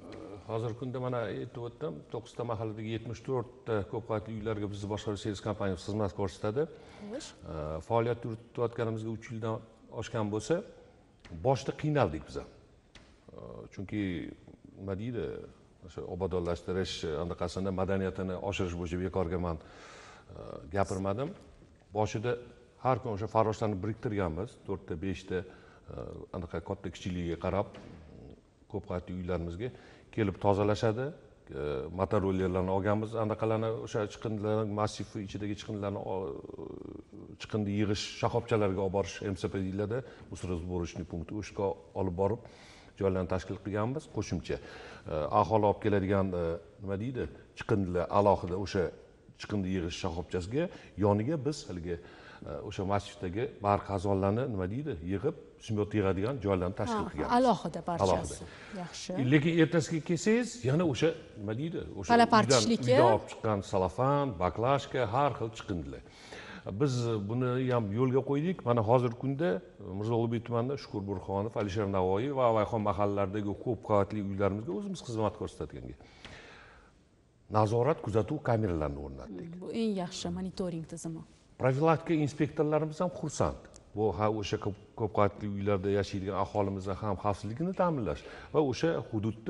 hozirgi kunda mana aytib o'tdim, 9 ta mahalladagi 74 ta ko'p qavatli uylarga bizni boshqaruv servis kompaniyamiz xizmat ko'rsatadi. Faoliyat yuritayotganimizga 3 yildan oshgan bo'lsa, boshida qiynaldik biz ham. Chunki nima deydi, o'sha obodonlashtirish anaqasini madaniyatini oshirish bo'yicha bekorga men gapirmadim. Boshida har kun o'sha farroshlarni biriktirganmiz, 4 ta 5 ta anaqa katta kichikligiga qarab ko'p qavatli uylarimizga kelib tozalashadi. Motorollerlarni olganmiz, anaqalarni o'sha chiqindilarning massivi ichidagi chiqindilarni chiqindi yig'ish shoxobchalariga olib borish MSP deyiladi, musоросборочный punkti, o'shga olib borib joylarni tashkil qilganmiz. Qo'shimcha aholi olib keladigan nima deydi, chiqindilar alohida o'sha chiqindi yig'ish shoxobchasiga yoniga biz haligi o'sha massivdagi barq qazonlarni nima deydi, yig'ib simyot yig'adigan joylarni tashkil qilganmiz. Alohida barchasi. Yaxshi. Lekin ertasiga kelsangiz, yana o'sha nima deydi, o'sha uydan olib chiqqan salafan, baklashka, har xil chiqindilar. Biz buni ham yo'lga qo'ydik. Mana hozirgi kunda Mirzo Ulug'bek tumanida Shukur Burxonov, Alisher Navoiy va Avayxon mahallalaridagi ko'p qavatli uylarimizga o'zimiz xizmat ko'rsatganga nazorat, kuzatuv kameralarini o'rnatdik. Bu eng yaxshi monitoring tizimi. Profilaktika inspektorlarimiz ham xursand. Bu o'sha ko'p qavatli uylarda yashaydigan aholimizni ham xavfsizligini ta'minlash va o'sha hududni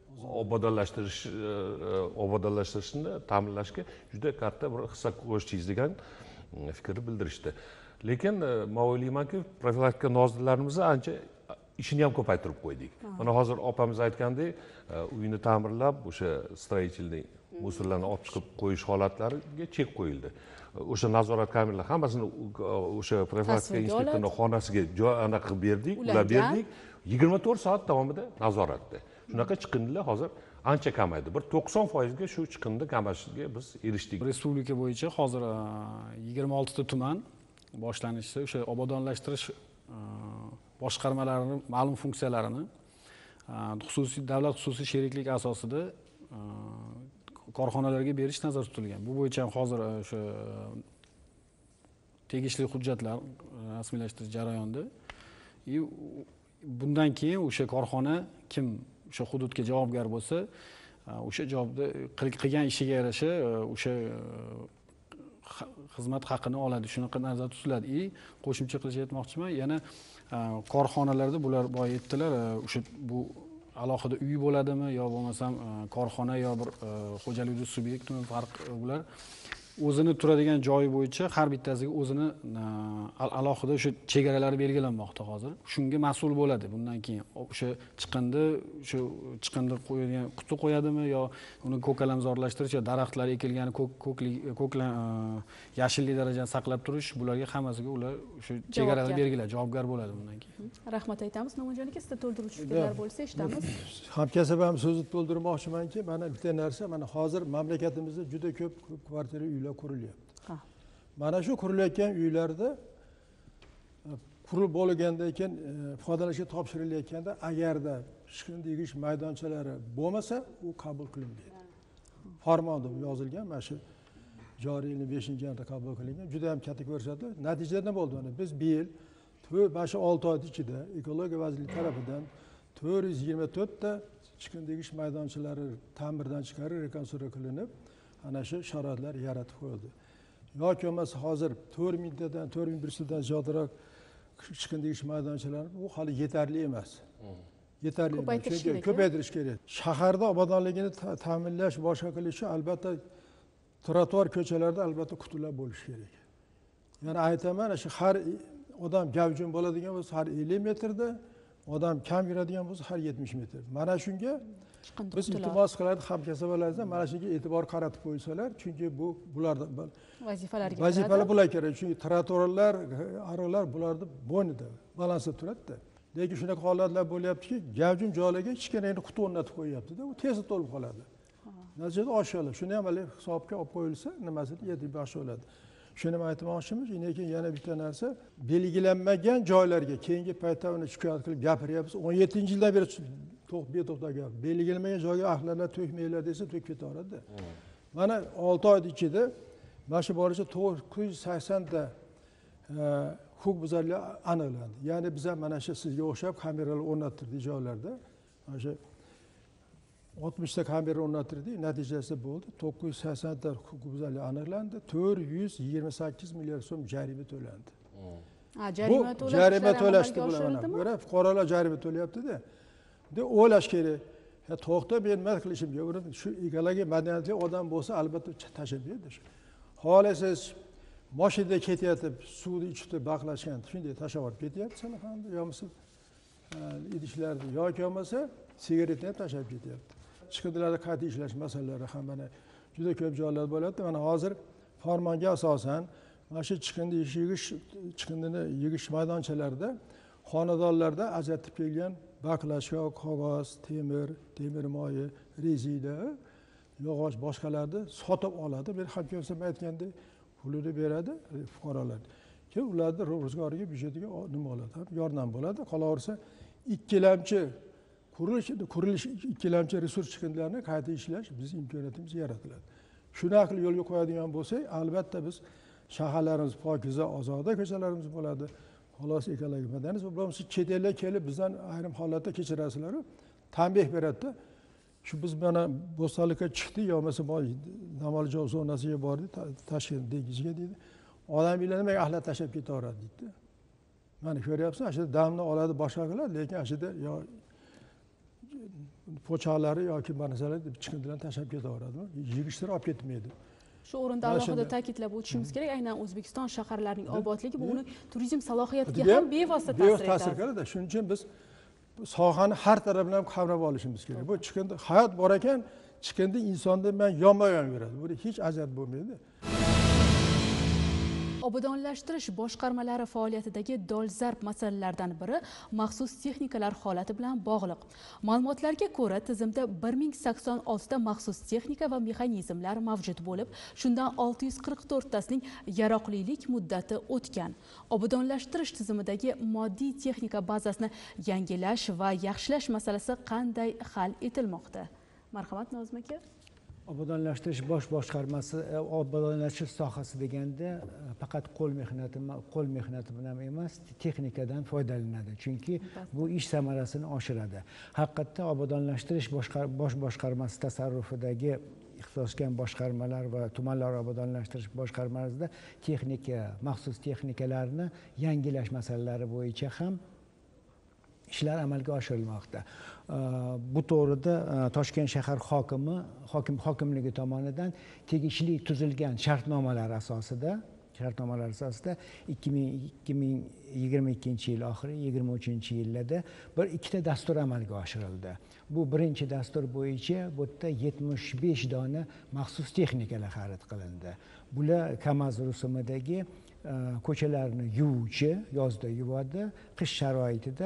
obodonlashtirishni ta'minlashga juda katta bir hissa qo'shishingiz degan fikrni bildirishdi. Lekin men o'ylaymanki, profilaktika nozirlarimizni ancha ishini ham ko'paytirib qo'ydik. Mana hozir opamiz aytgandek, uyni ta'mirlab, o'sha stроительный musorlarni olib chiqib qo'yish holatlariga chek qo'yildi. O'sha nazorat kameralar hammasini o'sha profilaktika inspektorining xonasiga anaqa qilib berdik, ular berdik. 24 soat davomida nazoratda. Shunaqa chiqindilar hozir ancha kamaydi. Bir 90% ga shu chiqindi kamayishiga biz erishdik. Respublika bo'yicha hozir 26 ta tuman boshlanishi o'sha obodonlashtirish boshqarmalarining ma'lum funksiyalarini xususiy davlat xususiy sheriklik asosida korxonalarga berish nazarda tutilgan. Bu bo'yicha hozir o'sha tegishli hujjatlar rasmiylashtirish jarayonida. Bundan keyin o'sha korxona kim o'sha hududga javobgar bo'lsa, o'sha javobda qilgan ishiga yarasha o'sha xizmat haqini oladi. Shunaqa nazarda tutiladi. Qo'shimcha qilishga aytmoqchiman, yana korxonalarda bular boya aytdilar, o'sha bu alohida uy bo'ladimi yo bo'lmasam korxona yo bir xo'jalikda subyektmi, farq ular o'zini turadigan joyi bo'yicha har bittasiga o'zini alohida o'sha chegaralari belgilanmoqda hozir. Shunga mas'ul bo'ladi bundan keyin. O'sha chiqindi qo'yadigan quti qo'yadimi yo uni ko'kalamzorlashtirish yo daraxtlar ekilgani ko'klam yashillik darajasini saqlab turish, bularga hammasiga ular o'sha chegaralar belgilab javobgar bo'ladi bundan keyin. Rahmat aytamiz. No'monjon aka, sizda to'ldiruvchi fikrlar bo'lsa eshitamiz. Hamkasbim so'zni to'ldirmoqchimanki, mana bitta narsa, mana hozir mamlakatimizda juda ko'p kvartira uylar qurilyapti. Mana shu qurilayotgan uylarda qurilib bo'lgandan keyin foydalanishga topshirilayotganda agarda chiqindi yig'ish maydonchalari bo'lmasa, u qabul qilinmaydi. Farmonda yozilgan, mana shu joriy yilning 5-oyida qabul qilingan, juda ham katta ko'rsatdi. Natijada nima bo'ldi? Biz bu yil mana shu 6 oy ichida Ekologiya vazirligi tomonidan 424 ta chiqindi yig'ish maydonchalari ta'mirdan chiqarib, rekonstruksiya qilinib, ana shu sharoitlar yaratib qo'yildi. Yoki bo'lmasa hozir 4000 tadan 4100 dan ziyodroq chiqindi yig'ish maydonchalari bu hali yetarli emas. Yetarli emas. Chunki ko'paytirish kerak. Shaharda obodonligini ta'minlash, boshqa qilish uchun albatta trotuar ko'chalarda albatta qutular bo'lishi kerak. Ya'ni aytaman, shu har odam gavjum bo'ladigan bo'lsa har 50 metrda, odam kam yuradigan bo'lsa har 70 metr. Mana shunga biz iltimos qiladi hamkasblarimizdan, mana shunga e'tibor qaratib qo'ysalar, chunki bularda vazifalar bular kerak. Chunki trotuarlar, ariqlar bularda bo'ynida balansda turadi-da. Lekin shunaqa holatlar bo'lyaptiki, gavjum joylarga kichkina quti o'rnatib qo'yapti-da, u tezda to'lib qoladi. Natijada oshadi. Shuni ham hisobga olib qo'yilsa, nimasiga yetib yaxshi bo'ladi. Shuni ham aytmoqchimiz. Lekin yana bitta narsa, belgilanmagan joylarga keyingi paytda uni shikoyat qilib gapiryapmiz. 17-yildan beri beto'xtov gap. Belgilanmagan joyga ahlarlar to'kmaylar desa, to'kib ketaveradi. Mana 6 oy ichida mana shu boricha 980 ta huquqbuzarlik aniqlandi. Ya'ni biz ham mana shu sizga o'xshab kameralar o'rnattirdik joylarda. Mana shu 60 ta kamera o'rnatildi, natijasi bo'ldi 980 ta huquqbuzarlik aniqlandi, 428 milliard so'm jarima to'landi. Jarima to'lashdi bular. Mana fuqarolar jarima to'layapti-da. Deb o'ylash kerak. To'xta, men nima qilishimga urinib, shu egalagi madaniyatli odam bo'lsa, albatta tashlab berdi shu. Xohlasiz mashinada ketayotib, suvni ichib baqlashgan, shunday tashlab olib ketyapti sanaqanda, yo'qsa idishlarni yoki bo'lmasa sigaretni ham tashlab ketyapti. Chiqindilarda qat'iy ishlash masalalari ham mana juda ko'p joylarda bo'lyapti. Mana hozir farmonga asosan mana shu chiqindini yigish maydonchalarida xonadonlarda ajratib kelgan baklashka, qog'oz, temir moyi, rezina, yog'och boshqalarni sotib oladi. Men ham ko'rsam aytgandek pulini beradi fuqarolar. Keyin ularni ro'zg'origa, byudjetiga nima bo'ladi? Yordam bo'ladi. Qolaversa, ikkilamchi qurilish ikkilamchi resurs chiqindilarini qayta ishlash bizning imkoniyatimiz yaratiladi. Shuni qilib yo'lga qo'yadigan bo'lsak, albatta biz shaharlarimiz pokiza, ozoda ko'chalarimiz bo'ladi. Xolos ekologik madaniyat va bo'lmasa chet ellar kelib bizdan ayrim holatda kechirasizlar, tanbeh beradi. Shu biz mana Bo'stonliqqa chiqdik, yo bo'lmasa Namoljon zonasiga bordik, Toshkent dengiziga deydi. Odam bilanmay axlat tashlab ketaveradi deydi. Mana ko'ryapsiz, ashada damni oladi, boshqa qiladi, lekin ashada yo po'choqlari yoki narsalar chiqindilarni tashlab ketaveradi. Yig'ishtirib olib ketmaydi. Shu o'rinda alohida ta'kidlab o'tishimiz kerak, aynan O'zbekiston shaharlarining obodligi bu uni turizm salohiyatiga ham bevosita ta'sir qiladi. Shuning uchun biz sohani har tarafdan qamrab olishimiz kerak. Bu chiqindi hayot bor ekan, chiqindi insonda men yonma-yon yuradi. Buni hech ajrat bo'lmaydi. Obodonlashtirish boshqarmalari faoliyatidagi dolzarb masalalardan biri maxsus texnikalar holati bilan bog'liq. Ma'lumotlarga ko'ra, tizimda 1086 ta maxsus texnika va mexanizmlar mavjud bo'lib, shundan 644 tasining yaroqlilik muddati o'tgan. Obodonlashtirish tizimidagi moddiy texnika bazasini yangilash va yaxshilash masalasi qanday hal etilmoqda? Marhamat, Nozim aka. Obodonlashtirish bosh boshqarmasi obodonlashtirish sohasi deganda faqat qo'l mehnati bilan emas, texnikadan foydalanadi. Chunki bu ish samarasini oshiradi. Haqiqatda obodonlashtirish bosh boshqarmasi tasarrufidagi ixtisoslashgan boshqarmalar va tumanlar obodonlashtirish boshqarmalarida maxsus texnikalarni yangilash masalalari bo'yicha ham ishlar amalga oshirilmoqda. Bu to'g'rida Toshkent shahar hokimligi tomonidan tegishli tuzilgan shartnomalar asosida 2022-yil oxiri 23-yillarda ikkita dastur amalga oshirildi. Bu birinchi dastur bo'yicha bu yerda 75 dona maxsus texnikalar xarid qilindi. Bular KAMAZ rusumidagi ko'chalarni yuvuvchi, yozda yuvadi, qish sharoitida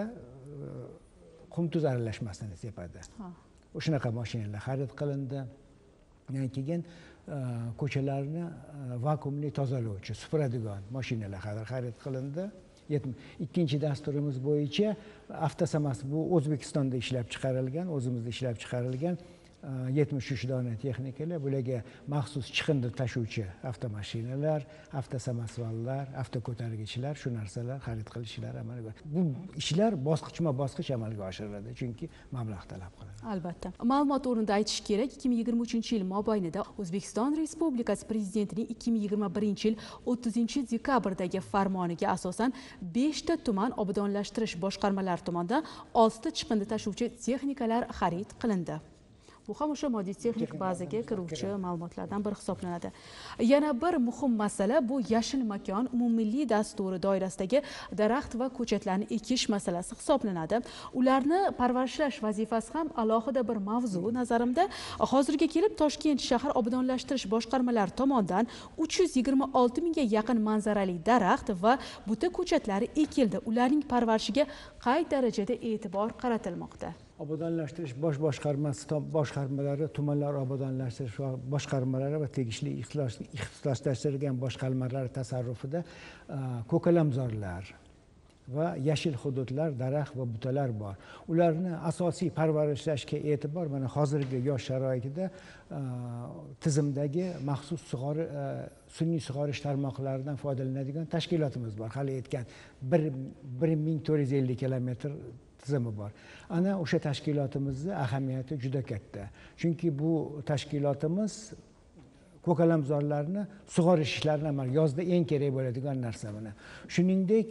qum tuz aralashmasini sepadi. O'shunaqa mashinalar xarid qilindi. Keyin ko'chalarni vakuumli tozalovchi, supuradigan mashinalar xarid qilindi. Ikkinchi dasturimiz bo'yicha avtosamas, bu O'zbekistonda ishlab chiqarilgan, o'zimizda ishlab chiqarilgan 73 dona texnikalar, bularga maxsus chiqindi tashuvchi avtomashinalar, avtosamasvallar, avtoko'targichlar, shu narsalar xarid qilishlar amalga oshadi. Bu ishlar bosqichma-bosqich amalga oshiriladi, chunki mablag' talab qiladi. Albatta. Ma'lumot o'rnida aytish kerak, 2023-yil mobaynida O'zbekiston Respublikasi Prezidentining 2021-yil 30-dekabrdagi farmoniga asosan 5 ta tuman obodonlashtirish boshqarmalari tomonidan 6 ta chiqindi tashuvchi texnikalar xarid qilindi. Bu ham o'sha moddiy texnik bazaga kiruvchi ma'lumotlardan biri hisoblanadi. Yana bir muhim masala bu yashil makon umummilliy dasturi doirasidagi daraxt va ko'chatlarni ekish masalasi hisoblanadi. Ularni parvarishlash vazifasi ham alohida bir mavzu nazarimda. Hozirga kelib Toshkent shahar obodonlashtirish boshqarmalari tomonidan 326 mingga yaqin manzarali daraxt va buta ko'chatlari ekildi. Ularning parvarishiga qay darajada e'tibor qaratilmoqda? Obodonlashtirish bosh boshqarmalari, tumanlar obodonlashtirish boshqarmalari va tegishli ixtisoslashtirilgan boshqarmalar tasarrufida ko'kalamzorlar va yashil hududlar, daraxt va butalar bor. Ularni asosiy parvarishlashga e'tibor mana hozirgi yosh sharoitida tizimdagi maxsus sun'iy sug'orish tarmoqlaridan foydalanadigan tashkilotimiz bor. Hali aytgan 1450 kilometr tizimi bor. Ana o'sha tashkilotimizni ahamiyati juda katta. Chunki bu tashkilotimiz ko'kalamzorlarni sug'orish ishlarini yozda eng kerak bo'ladigan narsa mana. Shuningdek,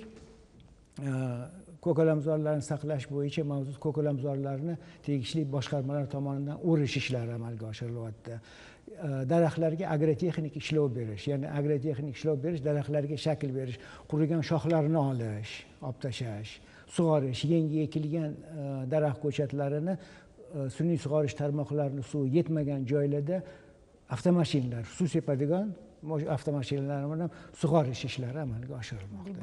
ko'kalamzorlarni saqlash bo'yicha mavjud ko'kalamzorlarni tegishli boshqarmalar tomonidan o'rish ishlari amalga oshirilyapti. Daraxtlarga agrotexnik ishlov berish, ya'ni agrotexnik ishlov berish, daraxtlarga shakl berish, qurigan shoxlarini olish, olib tashlash, sug'orish, yangi ekilgan daraxt ko'chatlarini sun'iy sug'orish tarmoqlarini suvi yetmagan joylarda avtomashinalar, suv sepadigan avtomashinalar bilan sug'orish ishlari amalga oshirilmoqda.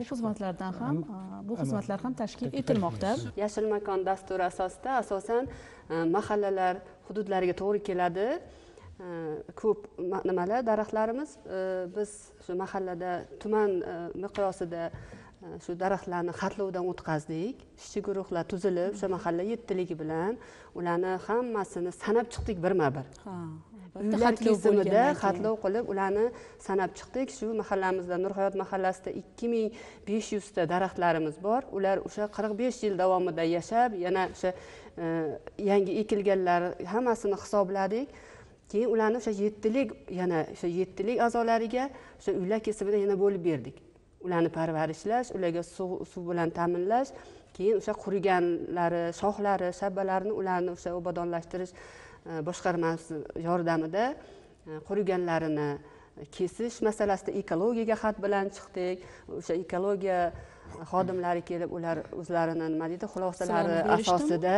Bu xizmatlar ham tashkil etilmoqda. Yashil makon dasturi asosida asosan mahallalar hududlariga to'g'ri keladi. Ko'p nimalar daraxtlarimiz biz shu mahallada tuman miqyosida shu daraxtlarni xatlovdan o'tkazdik. Ishchi guruhlar tuzilib, o'sha mahalla 7ligi bilan ularni hammasini sanab chiqdik birma-bir. Uylar kesimida xatlov qilib, ularni sanab chiqdik. Shu mahallamizda Nurhayot mahallasida 2500 ta daraxtlarimiz bor. Ular o'sha 45 yil davomida yashab, yana o'sha yangi ekilganlar hammasini hisobladik. Keyin ularni o'sha 7lik, yana o'sha 7lik a'zolariga o'sha uylar kesimida yana bo'lib berdik. Ularni parvarishlash, ularga suv bilan ta'minlash, keyin o'sha quriganlari, shoxlari, shabbalarini ularni o'sha obodonlashtirish boshqarmasi yordamida quriganlarini kesish masalasida ekologiyaga xat bilan chiqdik. O'sha ekologiya xodimlari kelib, ular o'zlarini nima deydi, xulosalari asosida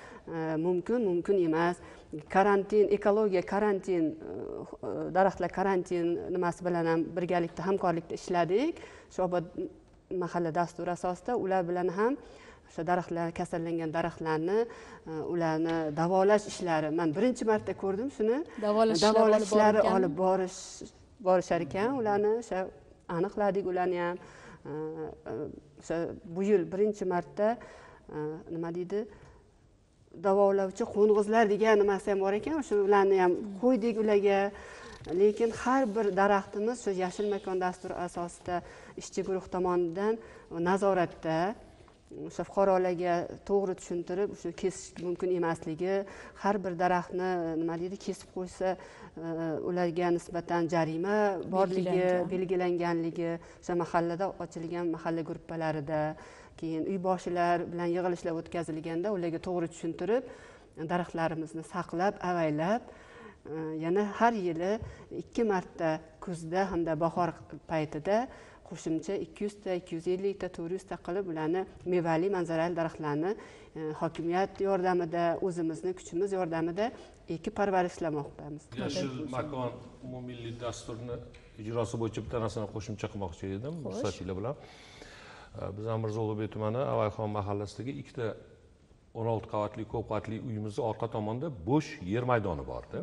mumkin emas, karantin, ekologiya karantin, daraxtlar karantin nimasi bilan ham birgalikda hamkorlikda ishladik. Shu mahalla dasturi asosida ular bilan ham o'sha daraxtlar, kasallangan daraxtlarni ularni davolash ishlari, men birinchi marta ko'rdim shuni. Davolash ishlari olib borishar ekan, ularni o'sha aniqladik, ularni ham o'sha bu yil birinchi marta nima deydi, davolovchi qo'ng'izlar degan nimasi ham bor ekan, o'sha ularni ham qo'ydik ularga. Lekin har bir daraxtimiz shu yashil makon dasturi asosida ishchi guruh tomonidan nazoratda, o'sha fuqarolarga to'g'ri tushuntirib, o'sha kesish mumkin emasligi, har bir daraxtni nima deydi, kesib qo'ysa ularga nisbatan jarima borligi belgilanganligi, o'sha mahallada ochilgan mahalla gruppalarida, keyin uy boshilar bilan yig'ilishlar o'tkazilganda ularga to'g'ri tushuntirib, daraxtlarimizni saqlab, avaylab, yana har yili 2 marta kuzda hamda bahor paytida qo'shimcha 200 ta, 250 ta, 400 ta qilib ularni mevali manzarali daraxtlarni hokimiyat yordamida, o'zimizni kuchimiz yordamida ekib parvarishlamoqdamiz. Yashil makon umummilliy dasturini ijrosi bo'yicha bitta narsani qo'shimcha qilmoqchi edim, ruxsatinglar bilan. Biz Amirzobod tumani Avayxon mahallasidagi 2 ta 16 qavatli ko'p qavatli uyimizning orqa tomonida bo'sh yer maydoni bor-da.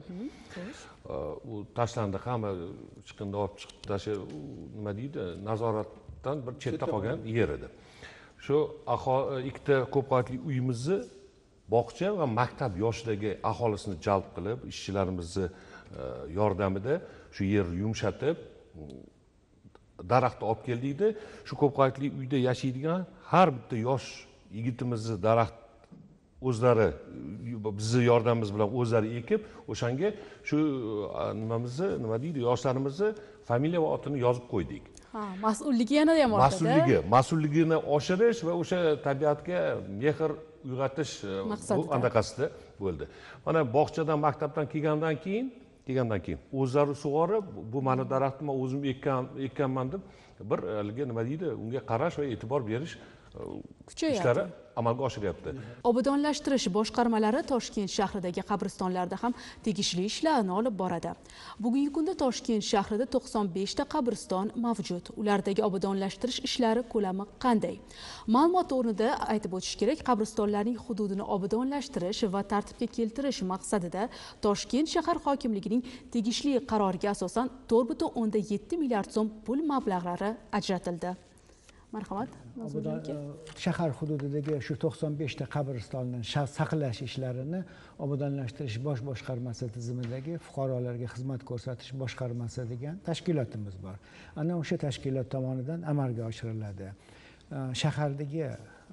U tashlandi, hamma chiqindi olib chiqib tashlab, nima deydi, nazoratdan bir chetda qolgan yer edi. Shu 2 ta ko'p qavatli uyimizni bog'cha va maktab yoshidagi aholisini jalb qilib, ishchilarimizni yordamida shu yer yumshatib, daraxtni olib keldikda, shu ko'p qavatli uyda yashaydigan har bitta yosh yigitimizni daraxt o'zlari bizni yordamimiz bilan o'zlari ekib, o'shanga shu nima deydi, yoshlarimizni familiya va otini yozib qo'ydik. Mas'ulligi yana ham ortda. Mas'ulligini oshirish va o'sha tabiatga mehr uyg'otish bu anaqasida bo'ldi. Mana bog'chadan, maktabdan kelgandan keyin o'zlari sug'orib, bu mani daraxtni men o'zim ekkanman deb bir nima deydi, unga qarash va e'tibor berish ishlari amalga oshiryapti. Obodonlashtirish boshqarmalari Toshkent shahridagi qabristonlarda ham tegishli ishlarni olib boradi. Bugungi kunda Toshkent shahrida 95 ta qabriston mavjud. Ulardagi obodonlashtirish ishlari ko'lami qanday? Ma'lumot o'rnida aytib o'tish kerak, qabristonlarning hududini obodonlashtirish va tartibga keltirish maqsadida Toshkent shahar hokimligining tegishli qaroriga asosan 4,7 milliard so'm pul mablag'lari ajratildi. Marhamat. Shahar hududidagi shu 95 ta qabristonni saqlash ishlarini obodonlashtirish bosh boshqarmasi tizimidagi fuqarolarga xizmat ko'rsatish boshqarmasi degan tashkilotimiz bor. Ana o'sha tashkilot tomonidan amalga oshiriladi. Shahardagi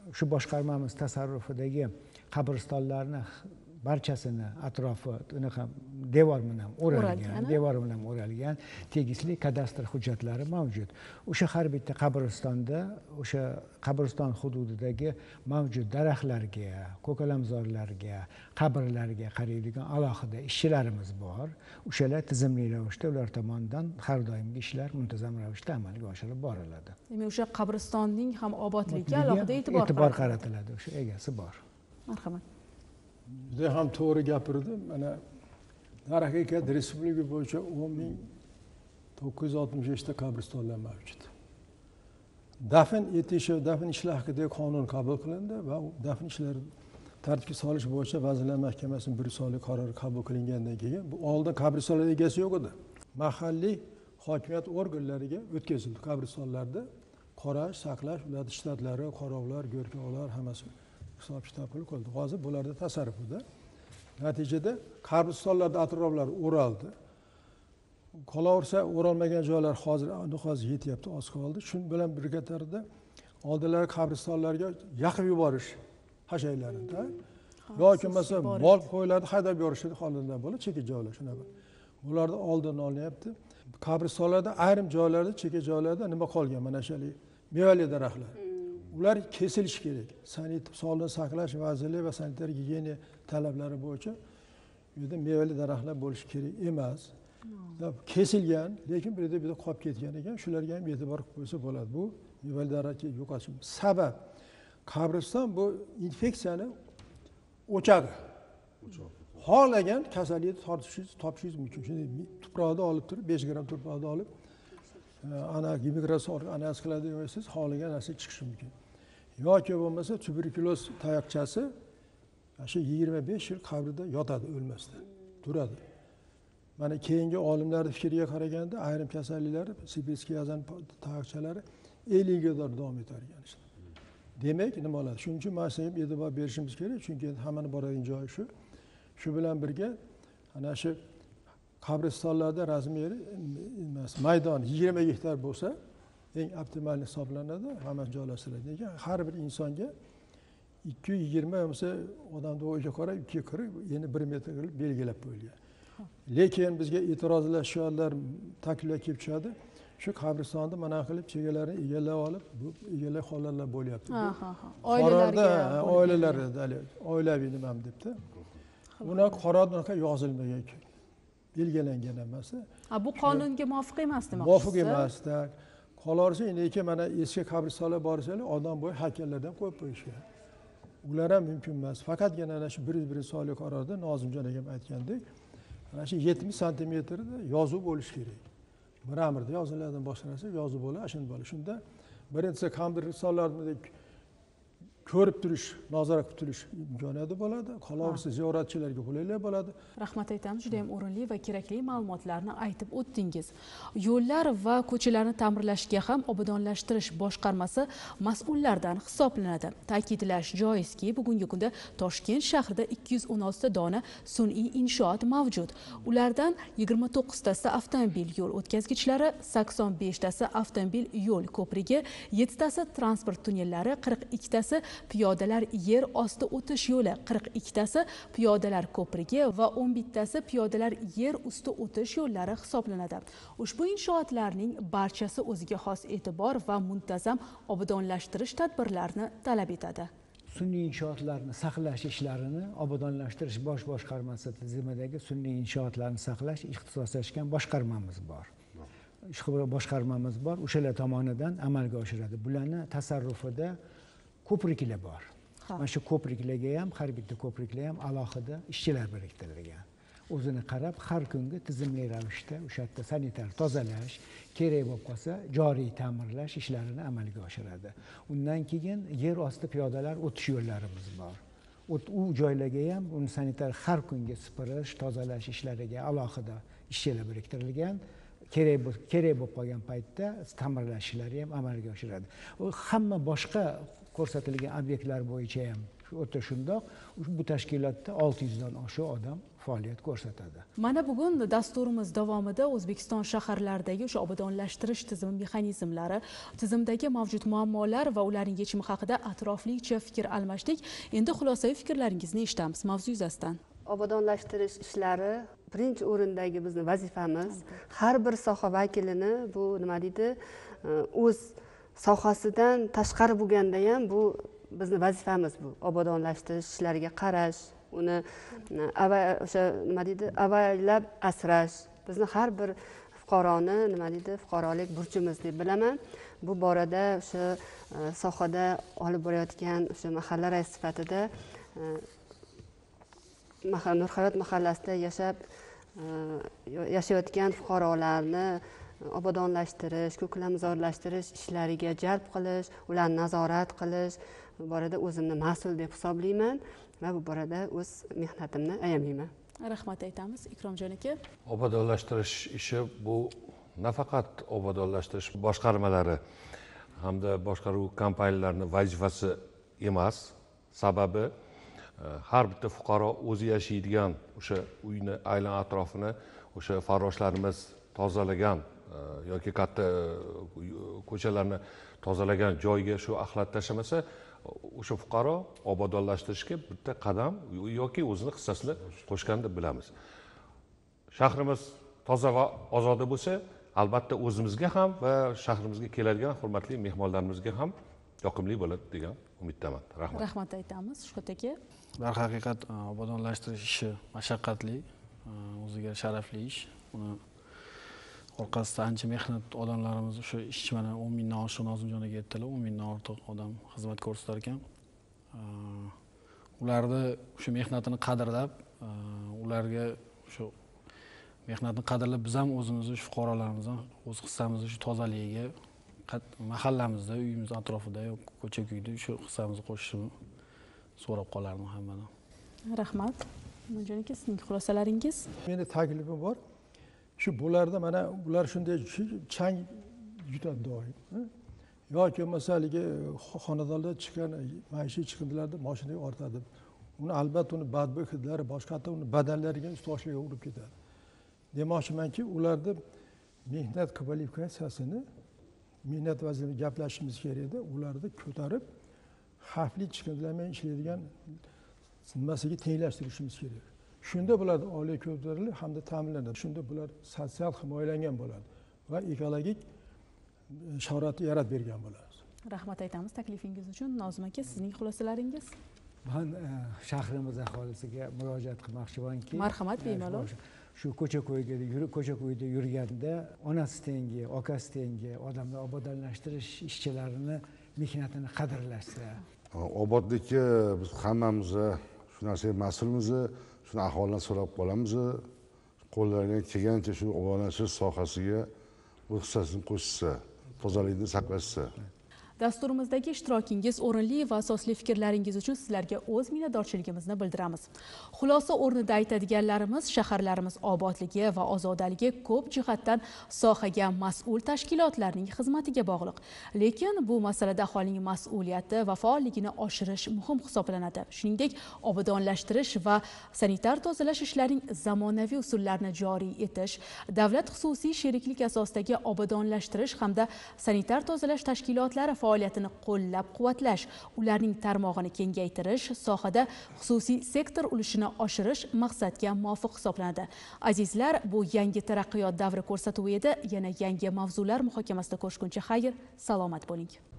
shu boshqarmamiz tasarrufidagi qabristonlarni barchasini atrofi unaqa devor bilan o'ralgan tegishli kadastr hujjatlari mavjud. O'sha har bitta qabristonda o'sha qabriston hududidagi mavjud daraxtlarga, ko'kalamzorlarga, qabrlarga qaraydigan alohida ishchilarimiz bor. O'shalar tizimli ravishda ular tomonidan har doimgi ishlar muntazam ravishda amalga oshirib boriladi. Demak, o'sha qabristonning ham obodligiga alohida e'tibor qaratiladi. O'sha egasi bor. Marhamat. Juda ham to'g'ri gapirdi. Mana darhaqiqat respublika bo'yicha 10.965 ta qabristonlar mavjud. Dafn ishlar haqidagi qonun qabul qilindi va dafn ishlari tartibga solish bo'yicha Vazirlar Mahkamasining 1 sonli qarori qabul qilingandan keyin bu oldin qabristonlar egasi yo'q edi. Mahalliy hokimiyat organlariga o'tkazildi. Qabristonlarda qarash, saqlash, ularning shtatlari, qorovlar, go'rkovlar hammasi hisob-kitob qilib qo'yildi. Hozir bularda tasarrufida. Natijada qabristonlarda atroflari o'raldi. Qolaversa, o'ralmagan joylar hozir yetyapti, oz qoldi. Shu bilan birgatarda oldinlari qabristonlarga yaqib yuborish hashaylarini, yoki masalan mol qo'ylarni haydab yuborishni holidan bo'ladi, chekka joylar shunaqa. Bularni oldini olyapti. Qabristonlarda ayrim joylarda, chekka joylarda nima qolgan? Mana shunday mevali daraxtlar. Ular kesilishi kerak. Sog'liqni saqlash vazirligi va sanitar gigiyena talablari bo'yicha bu yerda mevali daraxtlar bo'lishi kerak emas. Kesilgan, lekin bir yerda qolib ketgan ekan, shularga ham e'tibor qo'ysa bo'ladi. Bu mevali daraxtni yo'qotish sabab. Qabriston bu infeksiyani o'chog'i. Xohlagan kasallikni topishingiz mumkin. Shunday tuproqni olib turib, 5 gram tuproqni olib, ana mikroskop analiz qiladi desangiz, xohlagan narsa chiqishi mumkin. Yoki bo'lmasa tuberkuloz tayoqchasi shu 25 yil qabrida yotadi, o'lmasdan turadi. Mana keyingi olimlarning fikriga qaraganda ayrim kasalliklar, sibirskiy azan tayoqchalari 50 yilga davom etar ekan işte. Demak, nima bo'ladi? Shuning uchun mana shunga e'tibor berishimiz kerak, chunki hammani boradigan joyi shu. Shu bilan birga ana shu qabristonlarda rasmiy maydon 20 gektar bo'lsa, eng optimal hisoblanadi, hamma joylashtiriladi. Lekin har bir insonga 220 bo'lsa, odamni o'yiga qarab 240, yana 1 metr qilib belgilab qo'yilgan. Lekin bizga e'tirozlar, shiorlar, takliflar kelib tushadi. Shu qabristonni mana qilib chegalarini egallab olib, bu egallar xonalar bo'lyapti. Oilalarga, oilaviy nima debdi. Buni qarorda yozilmagan, belgilangan emas. Bu qonunga muvofiq emas demoqchisiz? Muvofiq emas. Qolaversa, lekin mana eski qabristonlar borsangiz, odam bo'yi haykallardan qo'yib qo'yishgan. Ular ham mumkin emas. Faqatgina ana shu 101 sonli qarorda Nozimjon akam aytgandek, ana shu 70 santimetrda yozuv bo'lishi kerak. Ma'murda yoziladigan boshqa narsa yozuv bo'ladi, shunday bo'ladi. Shunda birinchisi qabristonlarni ko'rib turish, nazorat qilib turish imkoniyati bo'ladi. Qolaversa ziyoratchilarga qulaylik bo'ladi. Rahmat aytamiz, juda ham o'rinli va kerakli ma'lumotlarni aytib o'tdingiz. Yo'llar va ko'chalarni ta'mirlashga ham obodonlashtirish boshqarmasi mas'ullardan hisoblanadi. Ta'kidlash joizki, bugungi kunda Toshkent shahrida 216 dona sun'iy inshoot mavjud. Ulardan 29 tasi avtomobil yo'l o'tkazgichlari, 85 tasi avtomobil yo'l ko'prigi, 7 tasi transport tunnellari, 42 tasi piyodalar yer osti o'tish yo'li, 42 tasi piyodalar ko'prigi va 11 tasi piyodalar yer usti o'tish yo'llari hisoblanadi. Ushbu inshootlarning barchasi o'ziga xos e'tibor va muntazam obodonlashtirish tadbirlarini talab etadi. Sun'iy inshootlarni saqlash ishlarini obodonlashtirish bosh boshqarmasi tizimidagi sun'iy inshootlarni saqlash ixtisoslashgan boshqarmamiz bor. Boshqarmamiz bor, o'shalar tomonidan amalga oshiradi. Bularni tasarrufida ko'priklar bor. Mana shu ko'priklarga ham, har bitta ko'priklar ham alohida ishchilar biriktirilgan. O'zini qarab, har kungi tizimli ravishda o'sha yerda sanitar tozalash, kerak bo'lib qolsa, joriy ta'mirlash ishlarini amalga oshiradi. Undan keyin yer osti piyodalar o'tish yo'llarimiz bor. U joylarga ham uni sanitar har kungi supurish, tozalash ishlariga alohida ishchilar biriktirilgan. Kerak bo'lib qolgan paytda ta'mirlash ishlari ham amalga oshiradi. Hamma boshqa ko'rsatilgan obyektlar bo'yicha ham o'ta shundoq. Bu tashkilotda 600 dan oshiq odam faoliyat ko'rsatadi. Mana bugun dasturimiz davomida O'zbekiston shaharlaridagi o'sha obodonlashtirish tizimi mexanizmlari, tizimdagi mavjud muammolar va ularning yechimi haqida atroflicha fikr almashdik. Endi xulosaviy fikrlaringizni eshitamiz mavzu yuzasidan. Obodonlashtirish ishlari birinchi o'rindagi bizning vazifamiz. Har bir soha vakilini bu nima deydi, o'z sohasidan tashqari bo'lganda ham bu bizning vazifamiz bu. Obodonlashtirish ishlariga qarash, uni o'sha nima deydi, avaylab asrash bizning har bir fuqaroni nima deydi, fuqarolik burchimiz deb bilaman. Bu borada o'sha sohada olib borayotgan o'sha mahalla raisi sifatida Nurhayot mahallasida yashayotgan fuqarolarni obodonlashtirish, ko'kalamzorlashtirish ishlariga jalb qilish, ularni nazorat qilish borada o'zimni mas'ul deb hisoblayman va bu borada o'z mehnatimni ayamayman. Rahmat aytamiz. Ikromjon aka. Obodonlashtirish ishi bu nafaqat obodonlashtirish boshqarmalari hamda boshqaruv kompaniyalarining vazifasi emas. Sababi har bitta fuqaro o'zi yashaydigan o'sha uyni aylan atrofini o'sha farroshlarimiz tozalagan yoki katta ko'chalarni tozalagan joyga shu axlat tashlamasa, o'sha fuqaro obodonlashtirishga bitta qadam yoki o'zini hissasini qo'shgan deb bilamiz. Shahrimiz toza va ozoda bo'lsa, albatta o'zimizga ham va shahrimizga keladigan hurmatli mehmonlarimizga ham yoqimli bo'ladi degan umiddaman. Rahmat. Rahmat aytamiz. Shuhrat aka. Darhaqiqat obodonlashtirish ishi mashaqqatli, o'ziga sharafli ish. Uni orqasida ancha mehnat odamlarimiz, o'sha ishchi mana 10 mingdan oshiq Nozimjon aka aytdilar, 10 mingdan ortiq odam xizmat ko'rsatar ekan. Ularni o'sha mehnatini qadrlab, ularga o'sha mehnatni qadrlab biz ham o'zimizni shu fuqarolarimizni o'z hissamizni shu tozaligiga mahallamizda, uyimiz atrofida yoki ko'cha-kuyda shu hissamizni qo'shishni so'rab qolardim hammadan. Rahmat. Nurjon aka, sizning xulosalaringiz? Meni taklifim bor. Shu bularda mana bular shunday chang yutadi doim. Yoki masalagi xonadonda chiqqan maishiy chiqindilarni mashinaga ortadi. Uni albatta uni badbo'y hidlari boshqa uni badanlariga toshlarga urib ketadi. Demoqchimanki, ularda mehnat kvalifikatsiyasini mehnat vazirligiga gaplashishimiz kerak edi. Ularni ko'tarib xavfli chiqindilar bilan ishlaydigan nimasiga tenglashtirishimiz kerak. Shunda bular oliy ko'tarilib hamda ta'minlanadi. Shunda bular sotsial himoyalangan bo'ladi va ekologik sharoitni yaratib bergan bo'ladi. Rahmat aytamiz taklifingiz uchun. Nozim aka, sizning xulosalaringiz? Men shahrimiz aholisiga murojaat qilmoqchimanki, marhamat, bemalol. Shu ko'cha-ko'yda yurganda onasi tengi, akasi tengi odamlar obodonlashtirish ishchilarini mehnatini qadrlashsa. Obodlikka biz hammamiz shu narsaga mas'ulmiz, shuni aholidan so'rab qolamiz. Qo'llaridan kelgancha shu obodonlashtirish sohasiga o'z hissasini qo'shsa, tozalikni saqlashsa. Dasturimizdagi ishtirokingiz, o'rinli va asosli fikrlaringiz uchun sizlarga o'z minnatdorchiligimizni bildiramiz. Xulosa o'rnida aytadiganlarimiz shaharlarimiz obodligi va ozodaligi ko'p jihatdan sohaga mas'ul tashkilotlarning xizmatiga bog'liq. Lekin bu masalada aholining mas'uliyati va faolligini oshirish muhim hisoblanadi. Shuningdek, obodonlashtirish va sanitar tozalash ishlarining zamonaviy usullarini joriy etish, davlat xususiy sheriklik asosidagi obodonlashtirish hamda sanitar tozalash tashkilotlari faoliyatini qo'llab-quvvatlash, ularning tarmog'ini kengaytirish, sohada xususiy sektor ulushini oshirish maqsadga muvofiq hisoblanadi. Azizlar, bu yangi taraqqiyot davri ko'rsatuvi edi. Yana yangi mavzular muhokamasida ko'rishguncha xayr, salomat bo'ling.